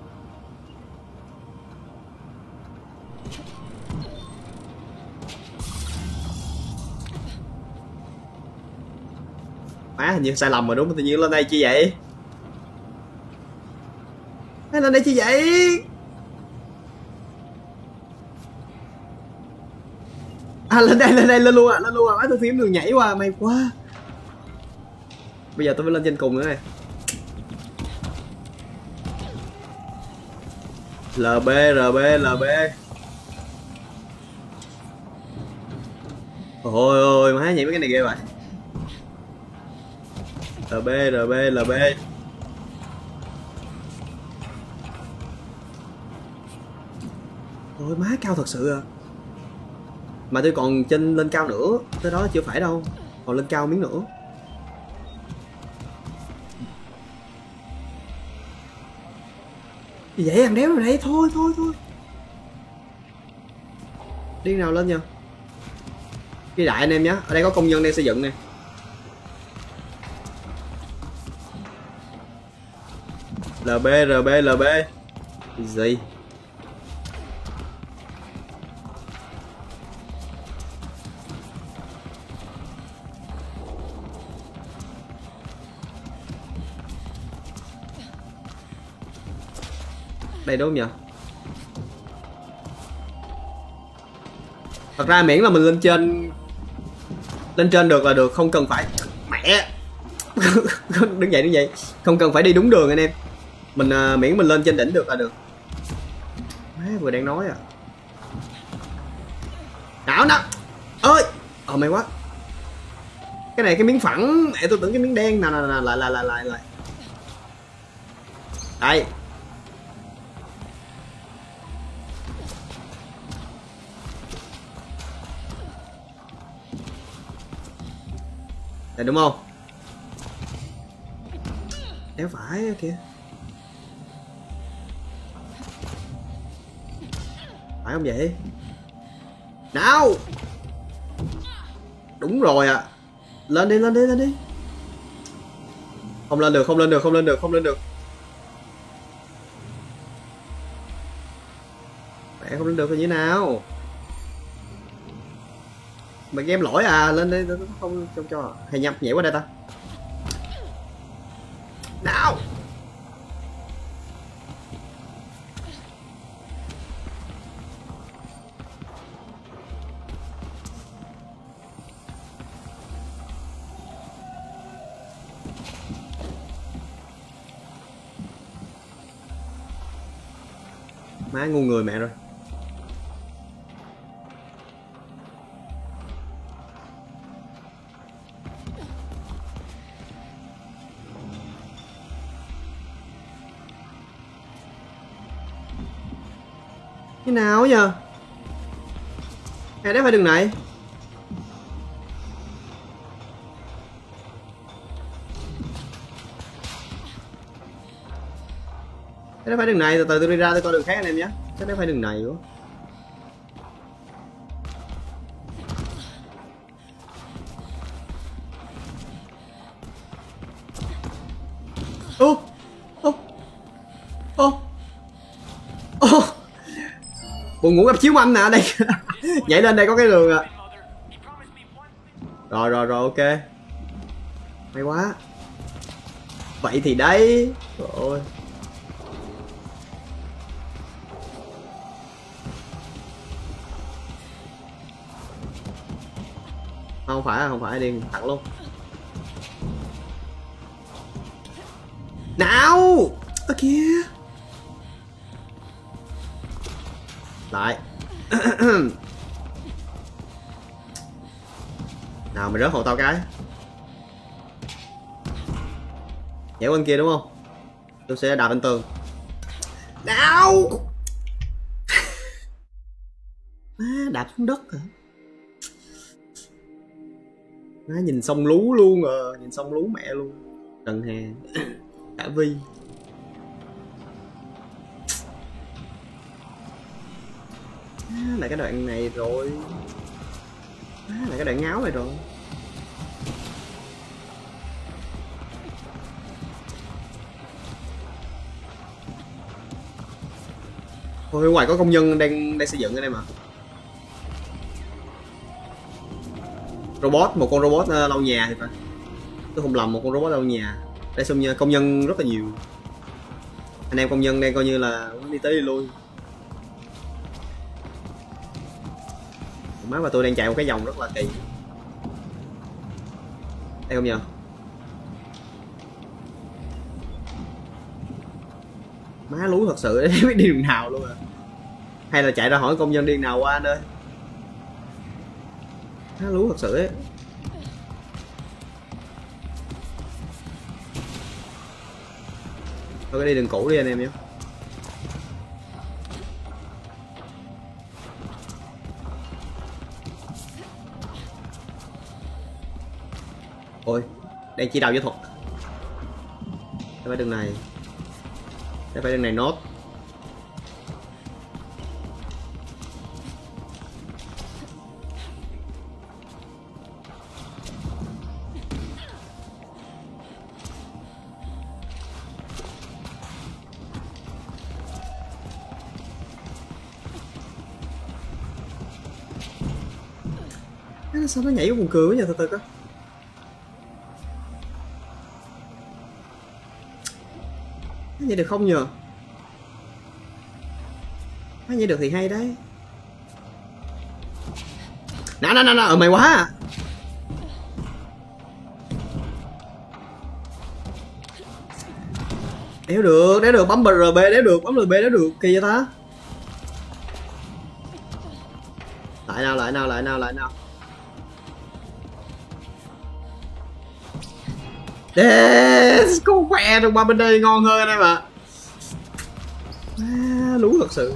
Má, hình như sai lầm rồi đúng không? Tự nhiên lên đây chi vậy? Hay lên đây chi vậy? À lên đây, lên đây, lên luôn à, lên luôn à. Má tôi phím đường nhảy qua, may quá. Bây giờ tôi phải lên trên cùng nữa này. lờ bê, rờ bê, lờ bê. Ôi ôi, má nhảy mấy cái này ghê vậy. lờ bê lờ bê lờ bê. Ôi má cao thật sự à. Mà tôi còn trên lên cao nữa, tới đó chưa phải đâu, còn lên cao miếng nữa. Gì vậy, thằng đéo rồi đây, thôi thôi thôi. Đi nào lên nha. Ghi đại anh em nhé, ở đây có công nhân đang xây dựng nè. lờ bê lờ bê lờ bê. Gì? Đây đúng không nhỉ? Thật ra miễn là mình lên trên lên trên được là được, không cần phải mẹ đứng dậy đứng dậy, không cần phải đi đúng đường anh em. Mình uh, miễn mình lên trên đỉnh được là được. Má vừa đang nói à. Não nó ơi. Ờ may quá. Cái này cái miếng phẳng, để tôi tưởng cái miếng đen nào nào nào lại lại lại lại lại. Đây. Đây đúng không? Đéo phải kìa. Phải không vậy? Nào. Đúng rồi ạ. À. Lên đi lên đi lên đi. Không lên được không lên được không lên được không lên được. Mẹ không lên được là như nào? Mà game lỗi à, lên đây không không cho. Hay nhập nhảy qua đây ta. Nào. Má ngu người mẹ rồi. Cái nào giờ? Hay đấy phải đường này. Cái đấy phải đường này, từ từ tôi đi ra tôi coi đường khác anh em nhé. Cái đấy phải đường này quá. Ô ô ô ô. Buồn ngủ gặp chiếu anh nè, đây nhảy lên đây có cái đường à. Rồi rồi rồi ok. May quá. Vậy thì đấy. Rồi. Không phải không phải đi thẳng luôn. Nào. Ơ kìa. Lại. Nào mày rớt hộ tao cái. Nhảy bên kia đúng không? Tôi sẽ đạp lên tường. Nào. Má đạp xuống đất hả? Má nhìn sông lú luôn à, nhìn sông lú mẹ luôn. Trần Hà. Cả Vi. À, là cái đoạn này rồi. À, là cái đoạn ngáo này rồi. Ôi ngoài có công nhân đang đang xây dựng ở đây mà. Robot, một con robot uh, lau nhà thì phải. Tôi không lầm, một con robot lau nhà. Đây xong công nhân rất là nhiều. Anh em công nhân đang coi như là đi tới đi lui. Má và tôi đang chạy một cái vòng rất là kỳ. Đây không nhờ? Má lú thật sự đấy, biết đi đường nào luôn à. Hay là chạy ra hỏi công nhân đi nào qua anh ơi. Má lú thật sự ấy. Thôi đi đường cũ đi anh em nhé. Ôi, đây chỉ đạo võ thuật. Đây phải đường này. Đây phải đường này nốt. Sao nó nhảy có buồn cười quá nhờ, từ từ coi. Nó vậy được không nhờ? Nó vậy được thì hay đấy. Nè nè nè nè, ở mày quá à. Đéo được, đéo được, bấm rờ bê đéo được, bấm rờ bê đéo được, kỳ vậy ta. Lại nào, lại nào, lại nào, lại nào. Yes, có khỏe được, ba bên đây ngon hơn anh em ạ. À, lú thật sự.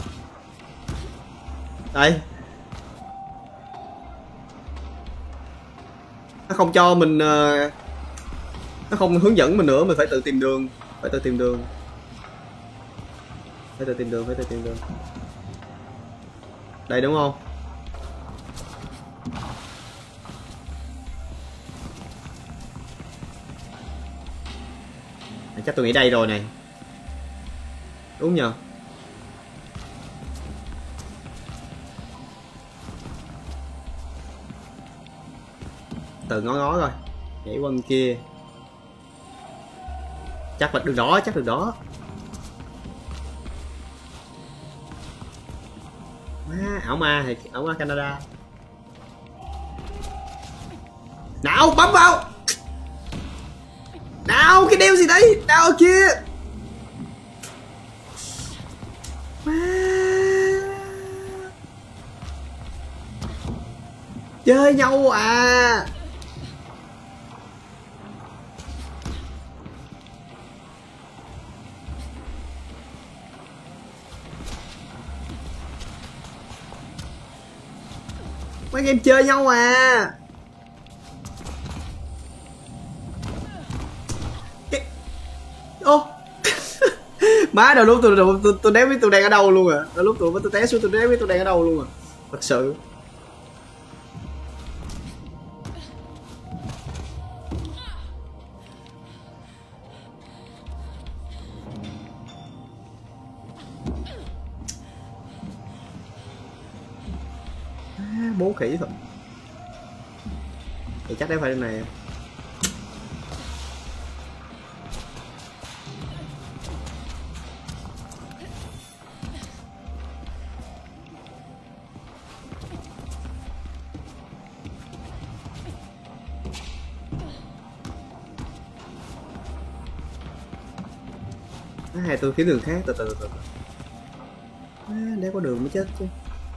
Đây. Nó không cho mình, nó không hướng dẫn mình nữa, mình phải tự tìm đường, phải tự tìm đường, phải tự tìm đường, phải tự tìm đường. Đây đúng không? Chắc tôi nghĩ đây rồi này. Đúng nhờ? Từ ngó ngó rồi. Nhảy qua bên kia. Chắc là đường đó, chắc đường đó. À, ảo ma thì ảo ma Canada. Nào bấm vào. Nào cái đeo gì đấy, nào ở kia. Chơi nhau à. Mấy game chơi nhau à. Ô má, đầu lúc tôi tôi tôi, tôi đếm biết tôi đang ở đâu luôn à. Đầu lúc tôi tôi té xuống tôi đếm biết tôi đang ở đâu luôn à. Thật sự. À, bố khỉ thật. Thì chắc đấy phải đường này. Hay tôi kiếm đường khác, từ từ từ từ. À, để có đường mới chết chứ.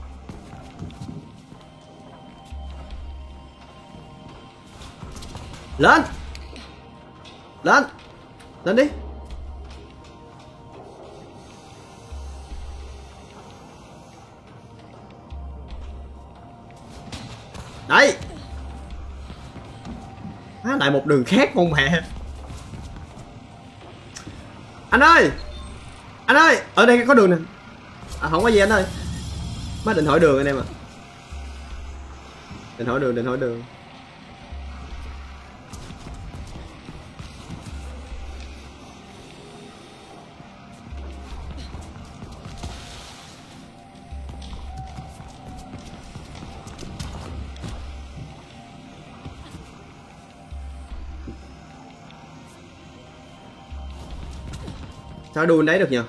Lên. Lên. Lên đi. Đấy. À, lại một đường khác con mẹ. Anh ơi, anh ơi, ở đây có đường nè. À, không có gì anh ơi. Má định hỏi đường anh em à. Định hỏi đường, định hỏi đường. Sao đuôn đấy được nhờ?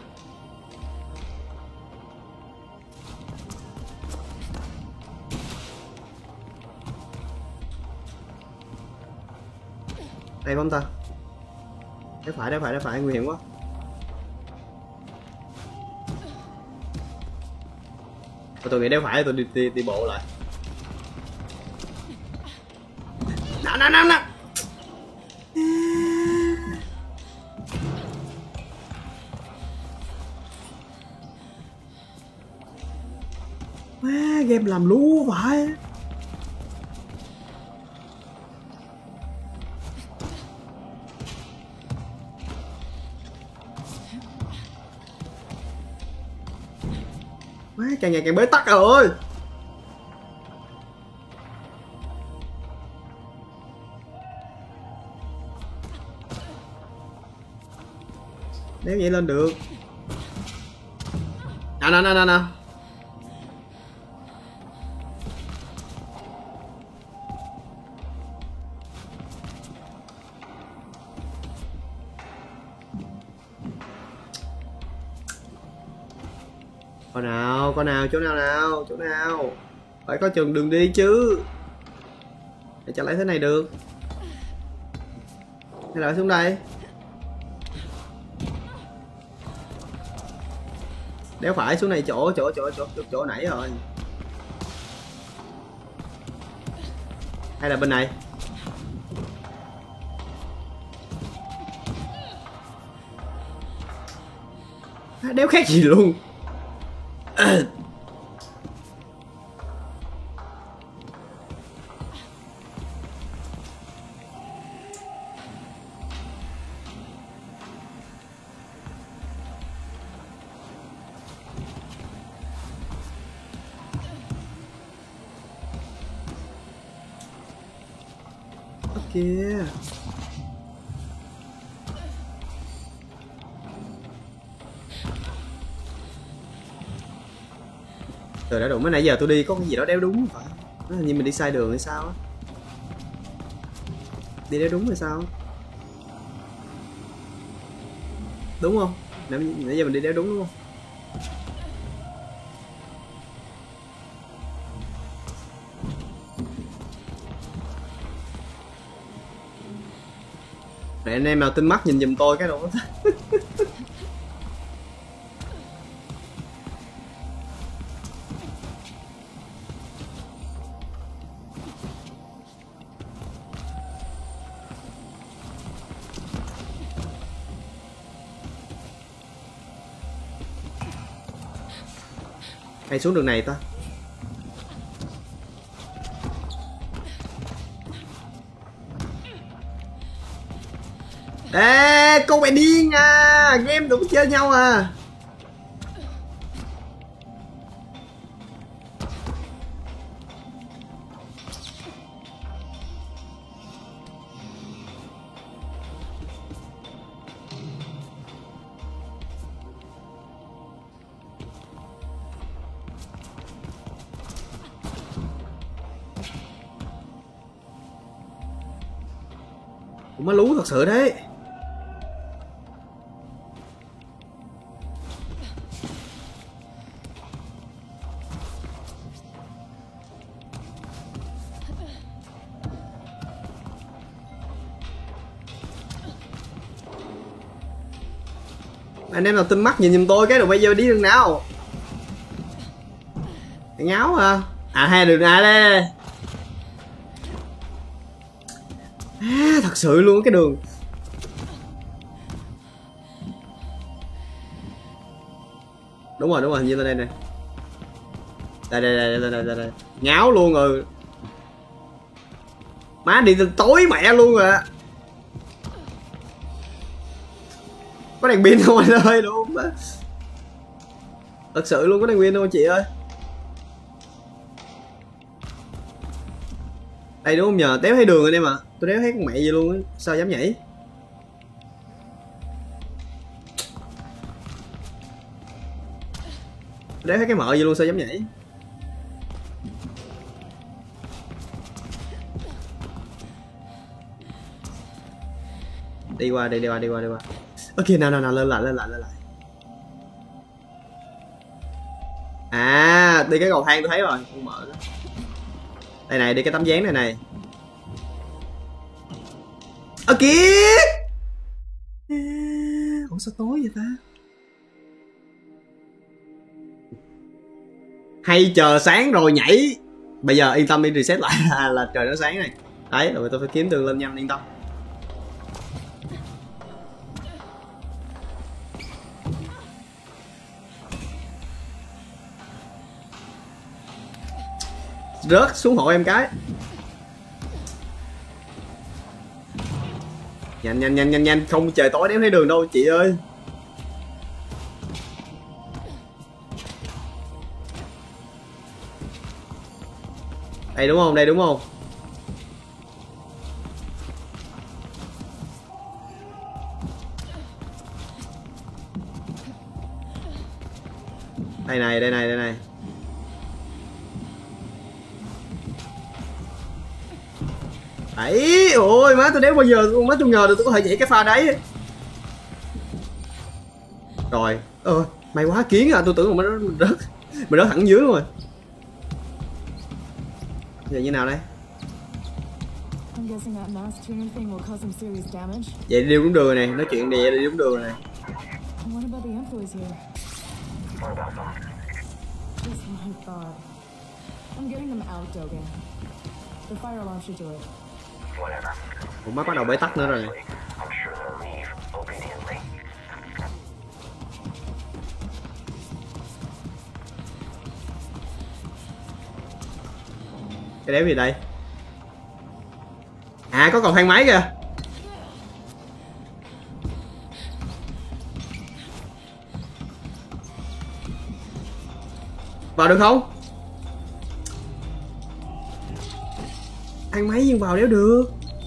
Đây không ta? Đéo phải, đéo phải, đéo phải, nguy hiểm quá. Tôi nghĩ đéo phải, tôi đi, đi, đi bộ lại. Nào nào nào nào. game làm lú vậy. Má, càng ngày càng bế tắc rồi. Đéo vậy lên được. Nè nè nè nè nè. Con nào, con nào, chỗ nào nào, chỗ nào. Phải có chừng đường đi chứ. Để cho lấy thế này được. Hay là xuống đây. Đéo phải xuống này chỗ chỗ chỗ chỗ chỗ, chỗ nãy rồi. Hay là bên này. Đéo khác gì luôn. Kìa. Trời đã đủ, mới nãy giờ tôi đi có cái gì đó đéo đúng phải. Nó hình như mình đi sai đường hay sao á. Đi đéo đúng hay sao? Đúng không? Nãy, nãy giờ mình đi đéo đúng đúng không? Để anh em nào tinh mắt nhìn giùm tôi cái đồ. Hay xuống đường này ta. Ê, con mẹ điên à, game đừng chơi nhau à. Cũng má lú thật sự đấy. Anh em nào tinh mắt nhìn giùm tôi cái, rồi bây giờ đi đường nào? Ngáo hả? À hai đường này đây. À, thật sự luôn cái đường. Đúng rồi, đúng rồi, hình như lên đây nè. Đây đây đây đây đây đây, đây. Ngáo luôn rồi. Má đi từ tối mẹ luôn rồi. Có đèn pin không anh ơi, đúng không? Thật sự luôn, có đèn pin không chị ơi? Đây đúng không nhờ? Đéo thấy đường rồi em ạ. Tôi đéo thấy con mẹ gì luôn á. Sao dám nhảy? Tôi đéo thấy cái mợ gì luôn, sao dám nhảy? Đi qua đi, đi qua đi qua đi qua. Ok, nào nào nào, lên lại lên lại lên lại. À, đi cái cầu thang tôi thấy rồi, con mở đó. Đây này, đi cái tấm dáng này này. Ơ kìa. À, ủa sao tối vậy ta? Hay chờ sáng rồi nhảy. Bây giờ yên tâm đi, reset lại là, là trời nó sáng này. Đấy, rồi tôi phải kiếm đường lên nhanh, yên tâm. rớt xuống hộ em cái. Nhanh nhanh nhanh nhanh nhanh, không trời tối đéo thấy đường đâu chị ơi. Đây đúng không? Đây đúng không? Đây này, đây này, đây này. Đấy, ôi má tôi đéo bao giờ má tôi ngờ được tôi có thể nhảy cái pha đấy. Rồi, ơ, may quá kiến à, tôi tưởng mà nó rớt, mà rớt thẳng dưới luôn rồi. Giờ như nào đây? Vậy đi đúng đường rồi này, nói chuyện đi đi đúng đường rồi này. Ủa mắt bắt đầu bế tắc nữa rồi. Cái đéo gì đây? À có cầu thang máy kìa. Vào được không? Thang máy nhưng vào đéo được.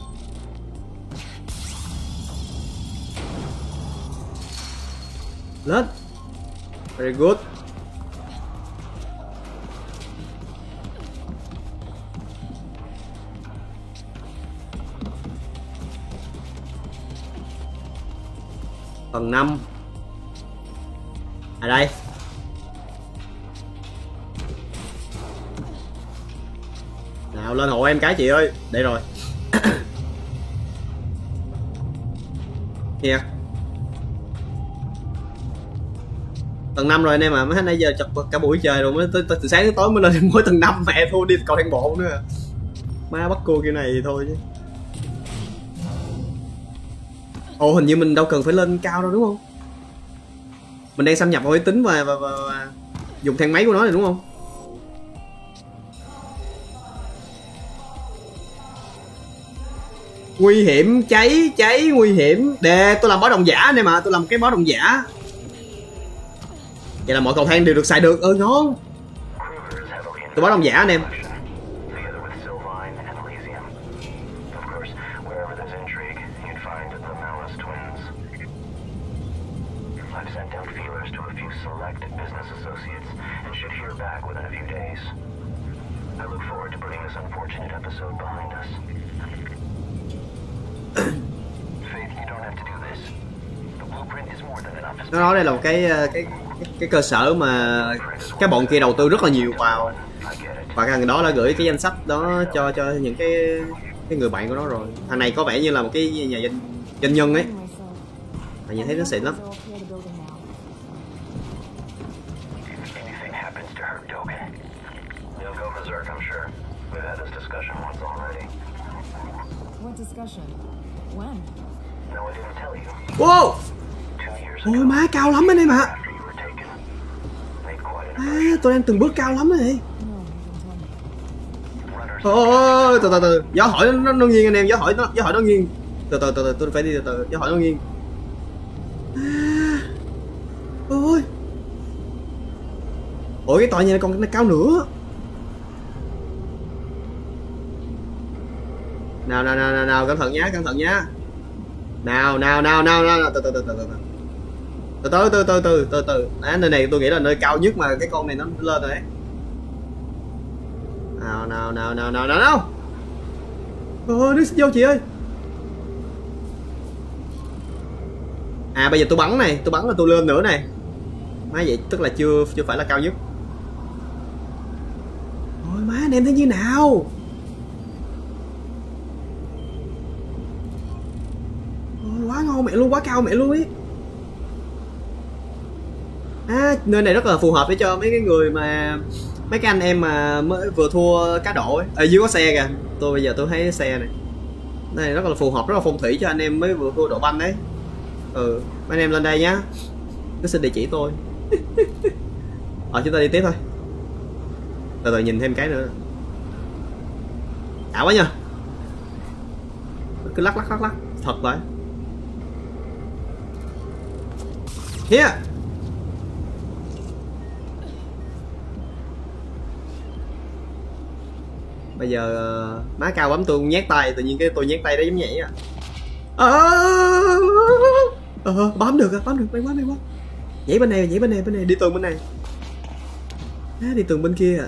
Lên. Very good. Phần năm. À đây. Nào lên hộ em cái chị ơi. Đây rồi. Kìa. Tầng năm rồi anh em à, mấy nãy giờ chật cả buổi trời rồi mới từ, từ sáng đến tối mới lên mỗi tầng năm, mẹ thua đi cầu thang bộ nữa. Má bắt cô kiểu này thì thôi chứ. Ồ hình như mình đâu cần phải lên cao đâu đúng không? Mình đang xâm nhập vào máy tính và, và, và, và dùng thang máy của nó này đúng không? Nguy hiểm, cháy, cháy, nguy hiểm. Đè, tôi làm báo động giả này mà, tôi làm cái báo động giả. Vậy là mọi cầu thang đều được xài được, ơ ngon. Tôi báo động giả anh em. Nó nói đây là một cái cái cái, cái cơ sở mà các bọn kia đầu tư rất là nhiều vào, và thằng đó đã gửi cái danh sách đó cho cho những cái cái người bạn của nó rồi. Thằng này có vẻ như là một cái nhà doanh doanh nhân ấy, mà nhìn thấy nó xịn lắm. Wow. Ôi má cao lắm anh em ạ. À, tôi đang từng bước cao lắm này. Ôi từ từ từ, gió hỏi nó, nó nghiêng anh em, gió hỏi nó gió hỏi nó nghiêng. Từ từ từ, từ tôi phải đi từ từ, gió hỏi nó nghiêng. À, ôi. Ôi cái tòa nhà này còn nó cao nữa. Nào nào nào nào nào, cẩn thận nhá, cẩn thận nhá. Nào nào nào nào nào, từ từ từ từ từ. Từ từ từ từ từ từ từ. À, nơi này tôi nghĩ là nơi cao nhất mà cái con này nó lên rồi đấy. Nào nào nào nào nào nào nào. Ôi nó vô chị ơi. À bây giờ tôi bắn này, tôi bắn là tôi lên nữa này. Má vậy tức là chưa chưa phải là cao nhất. Ôi má anh em thấy như nào? Ôi quá ngon mẹ luôn, quá cao mẹ luôn ấy. À, nơi này rất là phù hợp để cho mấy cái người mà mấy cái anh em mà mới vừa thua cá độ ấy. Ở dưới có xe kìa, tôi bây giờ tôi thấy xe này. Đây này rất là phù hợp, rất là phong thủy cho anh em mới vừa thua độ banh đấy. Ừ, anh em lên đây nhá. Cứ xin địa chỉ tôi. Ờ chúng ta đi tiếp thôi. Từ từ nhìn thêm cái nữa. đã quá nha, cứ lắc lắc lắc lắc thật vậy. Here. Bây giờ uh, má cao bấm tôi nhét tay, tự nhiên cái tôi nhét tay đó giống nhảy à. Ờ, ờ, bấm được à, bấm được, may quá may quá. Nhảy bên này, nhảy bên này, bên này, đi tường bên này. À, đi tường bên kia à.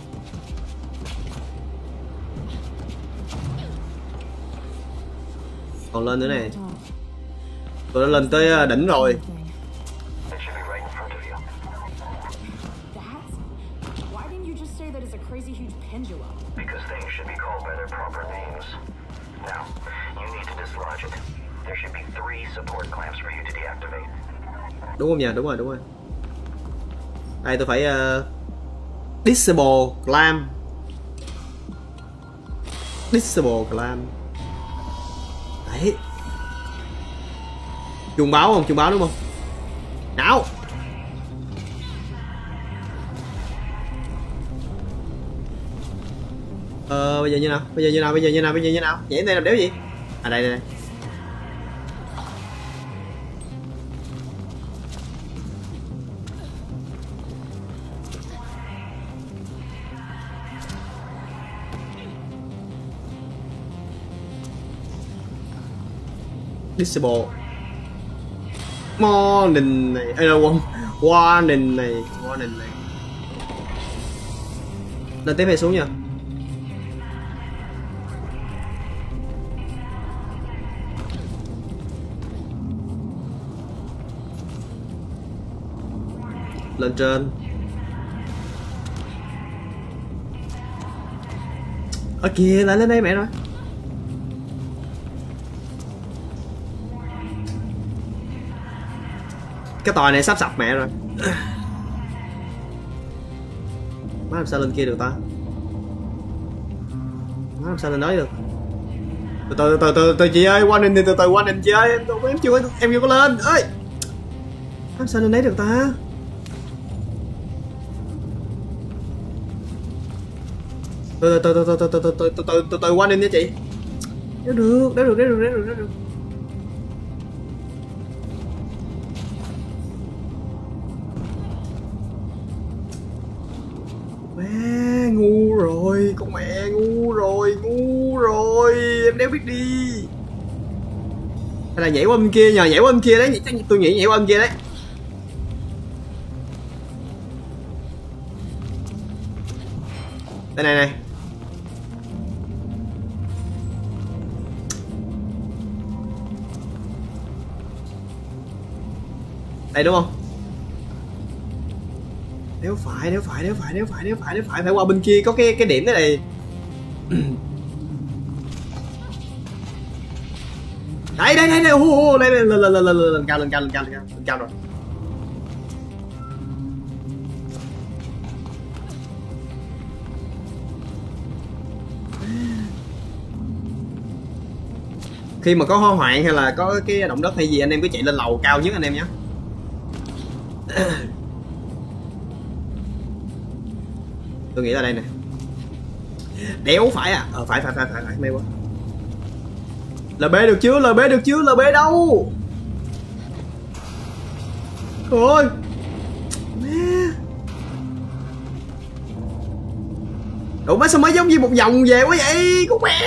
Còn lên nữa này. Tôi đã lên tới đỉnh rồi. Đúng không nhỉ? Đúng rồi, đúng rồi. Đây tôi phải uh, disable clamp. Disable clamp. Đấy. Chuông báo không? Chuông báo đúng không? Nào. Ờ bây giờ như nào? Bây giờ như nào? Bây giờ như nào? Bây giờ như nào? Nhảy đây làm đéo gì? À đây đây đây. Disable morning này, ê đâu warning này, warning này. Lên tiếp hay xuống nha. Lên trên. Ở kìa, lại lên đây mẹ rồi. Cái tòa này sắp sập mẹ rồi. Má làm sao lên kia được ta? Má làm sao lên nói được? Từ từ từ từ từ chị ơi, warning đi, từ từ warning chị ơi, em em chưa em chưa có lên. Ơi. Làm sao lên đấy được ta? Từ từ từ từ từ từ từ từ từ từ từ warning nha chị. Đéo được, đéo được, đéo được, đéo được, đéo được. Mẹ ngu rồi, con mẹ ngu rồi, ngu rồi, em đéo biết đi. Hay là nhảy qua bên kia, nhờ nhảy qua bên kia đấy, tôi nghĩ nhảy qua bên kia đấy. Đây này này. Đây đúng không? Nếu phải, nếu phải, nếu phải, nếu phải, nếu phải, nếu phải, phải qua bên kia có cái cái điểm thế này. Đây đây đây đây, ô đây lên lên lên lên lên cao lên cao lên cao lên cao lên cao rồi. Khi mà có hỏa hoạn hay là có cái động đất hay gì anh em cứ chạy lên lầu cao nhất anh em nhé. Tôi nghĩ là đây nè. Đéo phải à? Ờ phải phải phải phải phải, may quá. lờ bê được chưa? lờ bê được chưa? lờ bê đâu? Ôi. Mẹ. Ủa má sao mới giống như một vòng về quá vậy? Con mẹ.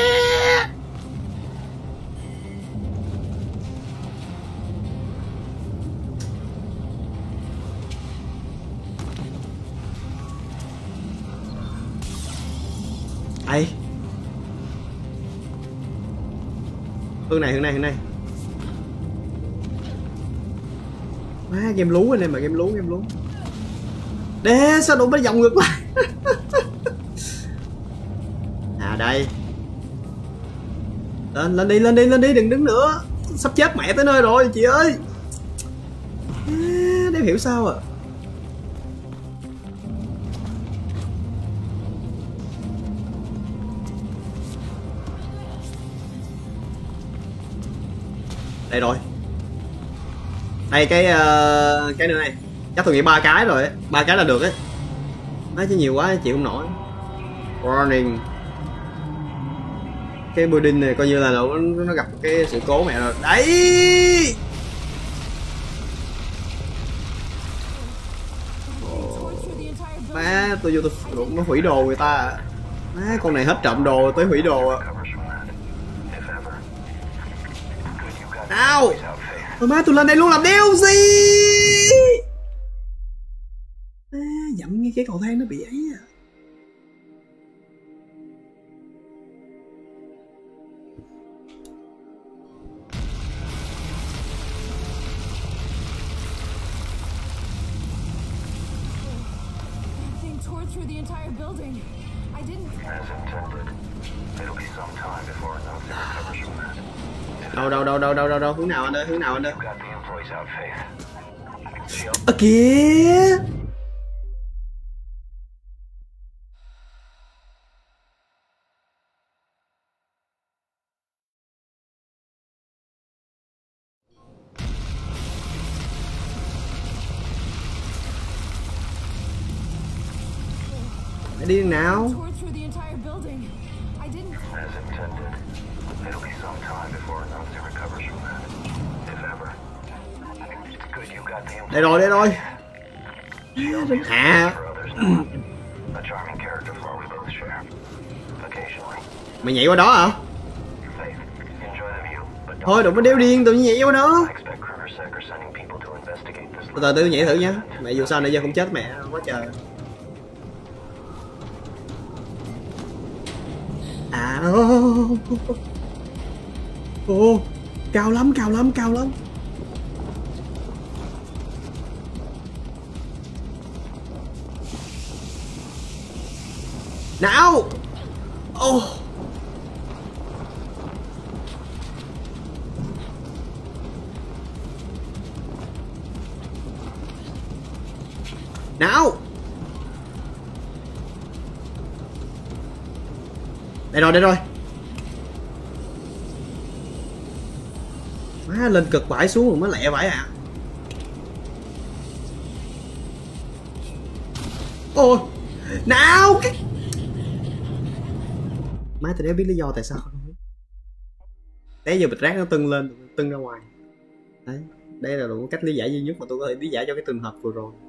Đây. Hướng này, hướng này, hướng này. Má game lú anh em mà, game lú, game lú. Đê, sao đụng nó vòng ngược lại. À đây. Lên, lên đi, lên đi, lên đi, đừng đứng nữa. Sắp chết mẹ tới nơi rồi chị ơi. À, đéo hiểu sao à. Đây rồi. Đây cái uh, cái nữa này. Chắc tôi nghĩ ba cái rồi ấy. Ba cái là được ấy. Nói chứ nhiều quá chịu không nổi. Warning. cái building này coi như là nó, nó gặp cái sự cố mẹ rồi đấy. Má tôi vô tôi nó hủy đồ người ta. Má con này hết trộm đồ tới hủy đồ à. Nào thôi má tôi lên đây luôn làm đeo gì. À, dậm ngay cái cầu thang nó bị ấy à. Through the entire building. I didn't. As intended. It'll be some time before Nosy recovers from that. Đâu đâu đâu đâu đâu đâu đâu hướng nào anh ơi, hướng nào anh ơi. You got the employees out, Faith. Ở kìa. Đi nào. As intended. It'll be some time before Nosy recovers from that. If ever. It's good you got the Đây rồi, đây rồi. À. A charming character flaw we both share. Occasionally. Mày nhảy qua đó hả? Faith, enjoy the view, but Thôi đừng có đéo điên, tự nhiên nhảy qua đó. I expect Kruger are sending people to investigate this. Từ từ tôi nhảy thử nha. Mẹ dù sao nãy giờ không chết mẹ quá trời. À ô, ô, cao lắm, cao lắm, cao lắm. Nào. Ô. Nào. Đây rồi, đây rồi. Má lên cực vải xuống rồi mới lẹ vải à. Ôi. Nào. Má tôi đéo biết lý do tại sao không. Đấy giờ bịch rác nó tưng lên, tưng ra ngoài. Đấy, đây là một cách lý giải duy nhất mà tôi có thể lý giải cho cái trường hợp vừa rồi.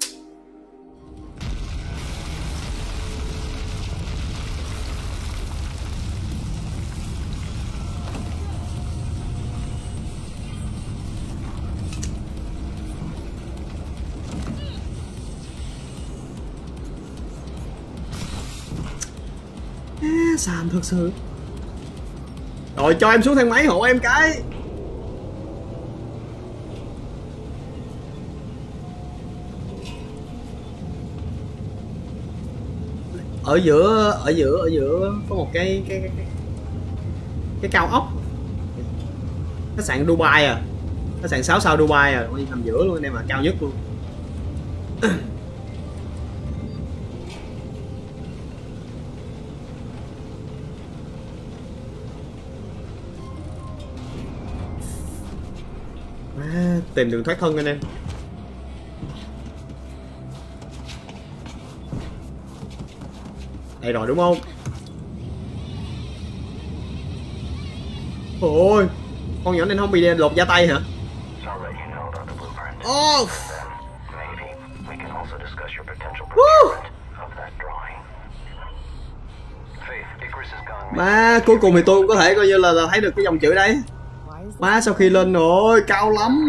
À, xàm thật sự. Rồi cho em xuống thang máy hộ em cái. Ở giữa ở giữa ở giữa có một cái cái cái, cái, cái cao ốc. Khách sạn Dubai à. Khách sạn sáu sao Dubai à, nằm giữa luôn anh em, mà cao nhất luôn. À, tìm đường thoát thân anh em. Đây rồi đúng không? Ôi, con nhỏ nên không bị lột da tay hả? Oh. Má, cuối cùng thì tôi cũng có thể coi như là, là thấy được cái dòng chữ đấy. Má sau khi lên rồi cao lắm.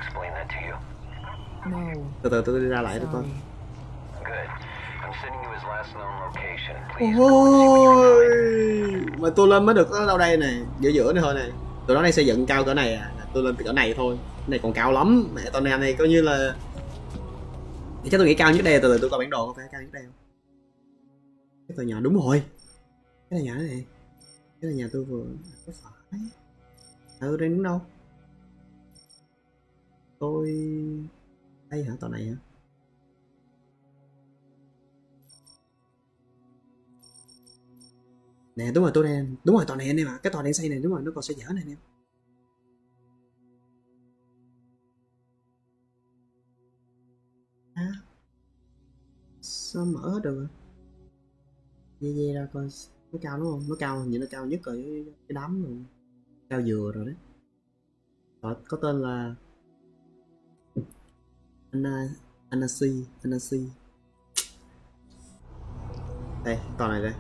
Từ từ tôi đi ra lại được con. Ôi, mà tôi lên mới được ở đâu đây này, giữa giữa này thôi này. Tụi nó đang xây dựng cao cỡ này à, tôi lên cỡ này thôi. Cái này còn cao lắm. Mẹ tòa nhà này coi như là thì chắc tôi nghĩ cao nhất đây. Từ từ tôi coi bản đồ, có phải cao nhất đây không? Cái tòa nhà đúng rồi. Cái tòa nhà này, cái tòa nhà tôi vừa có phải. Ừ, đây đúng đâu? Tôi đây hả, tòa này hả? Nè đúng rồi, tôi đây, đúng rồi tòa này anh em ạ. Cái tòa đang xây này đúng rồi, nó còn xây dở này anh em. À, sao mở hết được? Dê dê ra coi Nó cao đúng không? Nó cao, hình như nó cao nhất ở cái, cái đám rồi. Cao dừa rồi đấy. Đó, có tên là Anna Anasi Anasi. Đây, toàn này đây.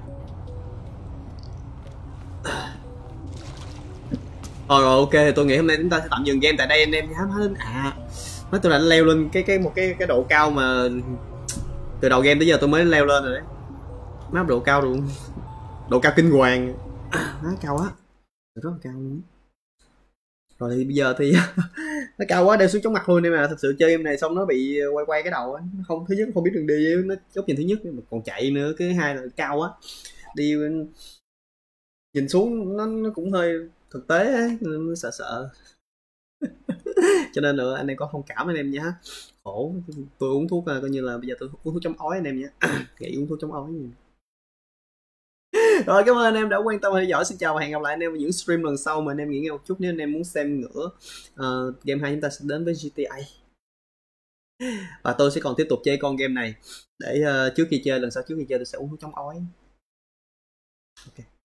Rồi, rồi ok, thì tôi nghĩ hôm nay chúng ta sẽ tạm dừng game tại đây anh em nhé. À, nói tôi đã leo lên cái cái một cái cái độ cao mà từ đầu game tới giờ tôi mới leo lên rồi đấy. Map độ cao luôn, độ cao kinh hoàng. Nó cao quá, rất là cao luôn. Rồi thì bây giờ thì nó cao quá, đeo xuống chóng mặt luôn đi mà. Thật sự chơi game này xong nó bị quay quay cái đầu á, không, thứ nhất không biết đường đi, nó góc nhìn thứ nhất mà còn chạy nữa, cái hai là cao quá, đi nhìn xuống nó nó cũng hơi thực tế ấy, nó sợ sợ. Cho nên nữa anh em có thông cảm anh em nhé, khổ. Tôi uống thuốc coi như là bây giờ tôi uống thuốc chống ói anh em nhé. Nghĩ uống thuốc chống ói. Rồi cảm ơn anh em đã quan tâm theo dõi, xin chào và hẹn gặp lại anh em vào những stream lần sau. Mà anh em nghỉ ngơi một chút nếu anh em muốn xem nữa uh, game hai chúng ta sẽ đến với giê tê a, và tôi sẽ còn tiếp tục chơi con game này để uh, trước khi chơi lần sau trước khi chơi tôi sẽ uống thuốc chống ói. Ok.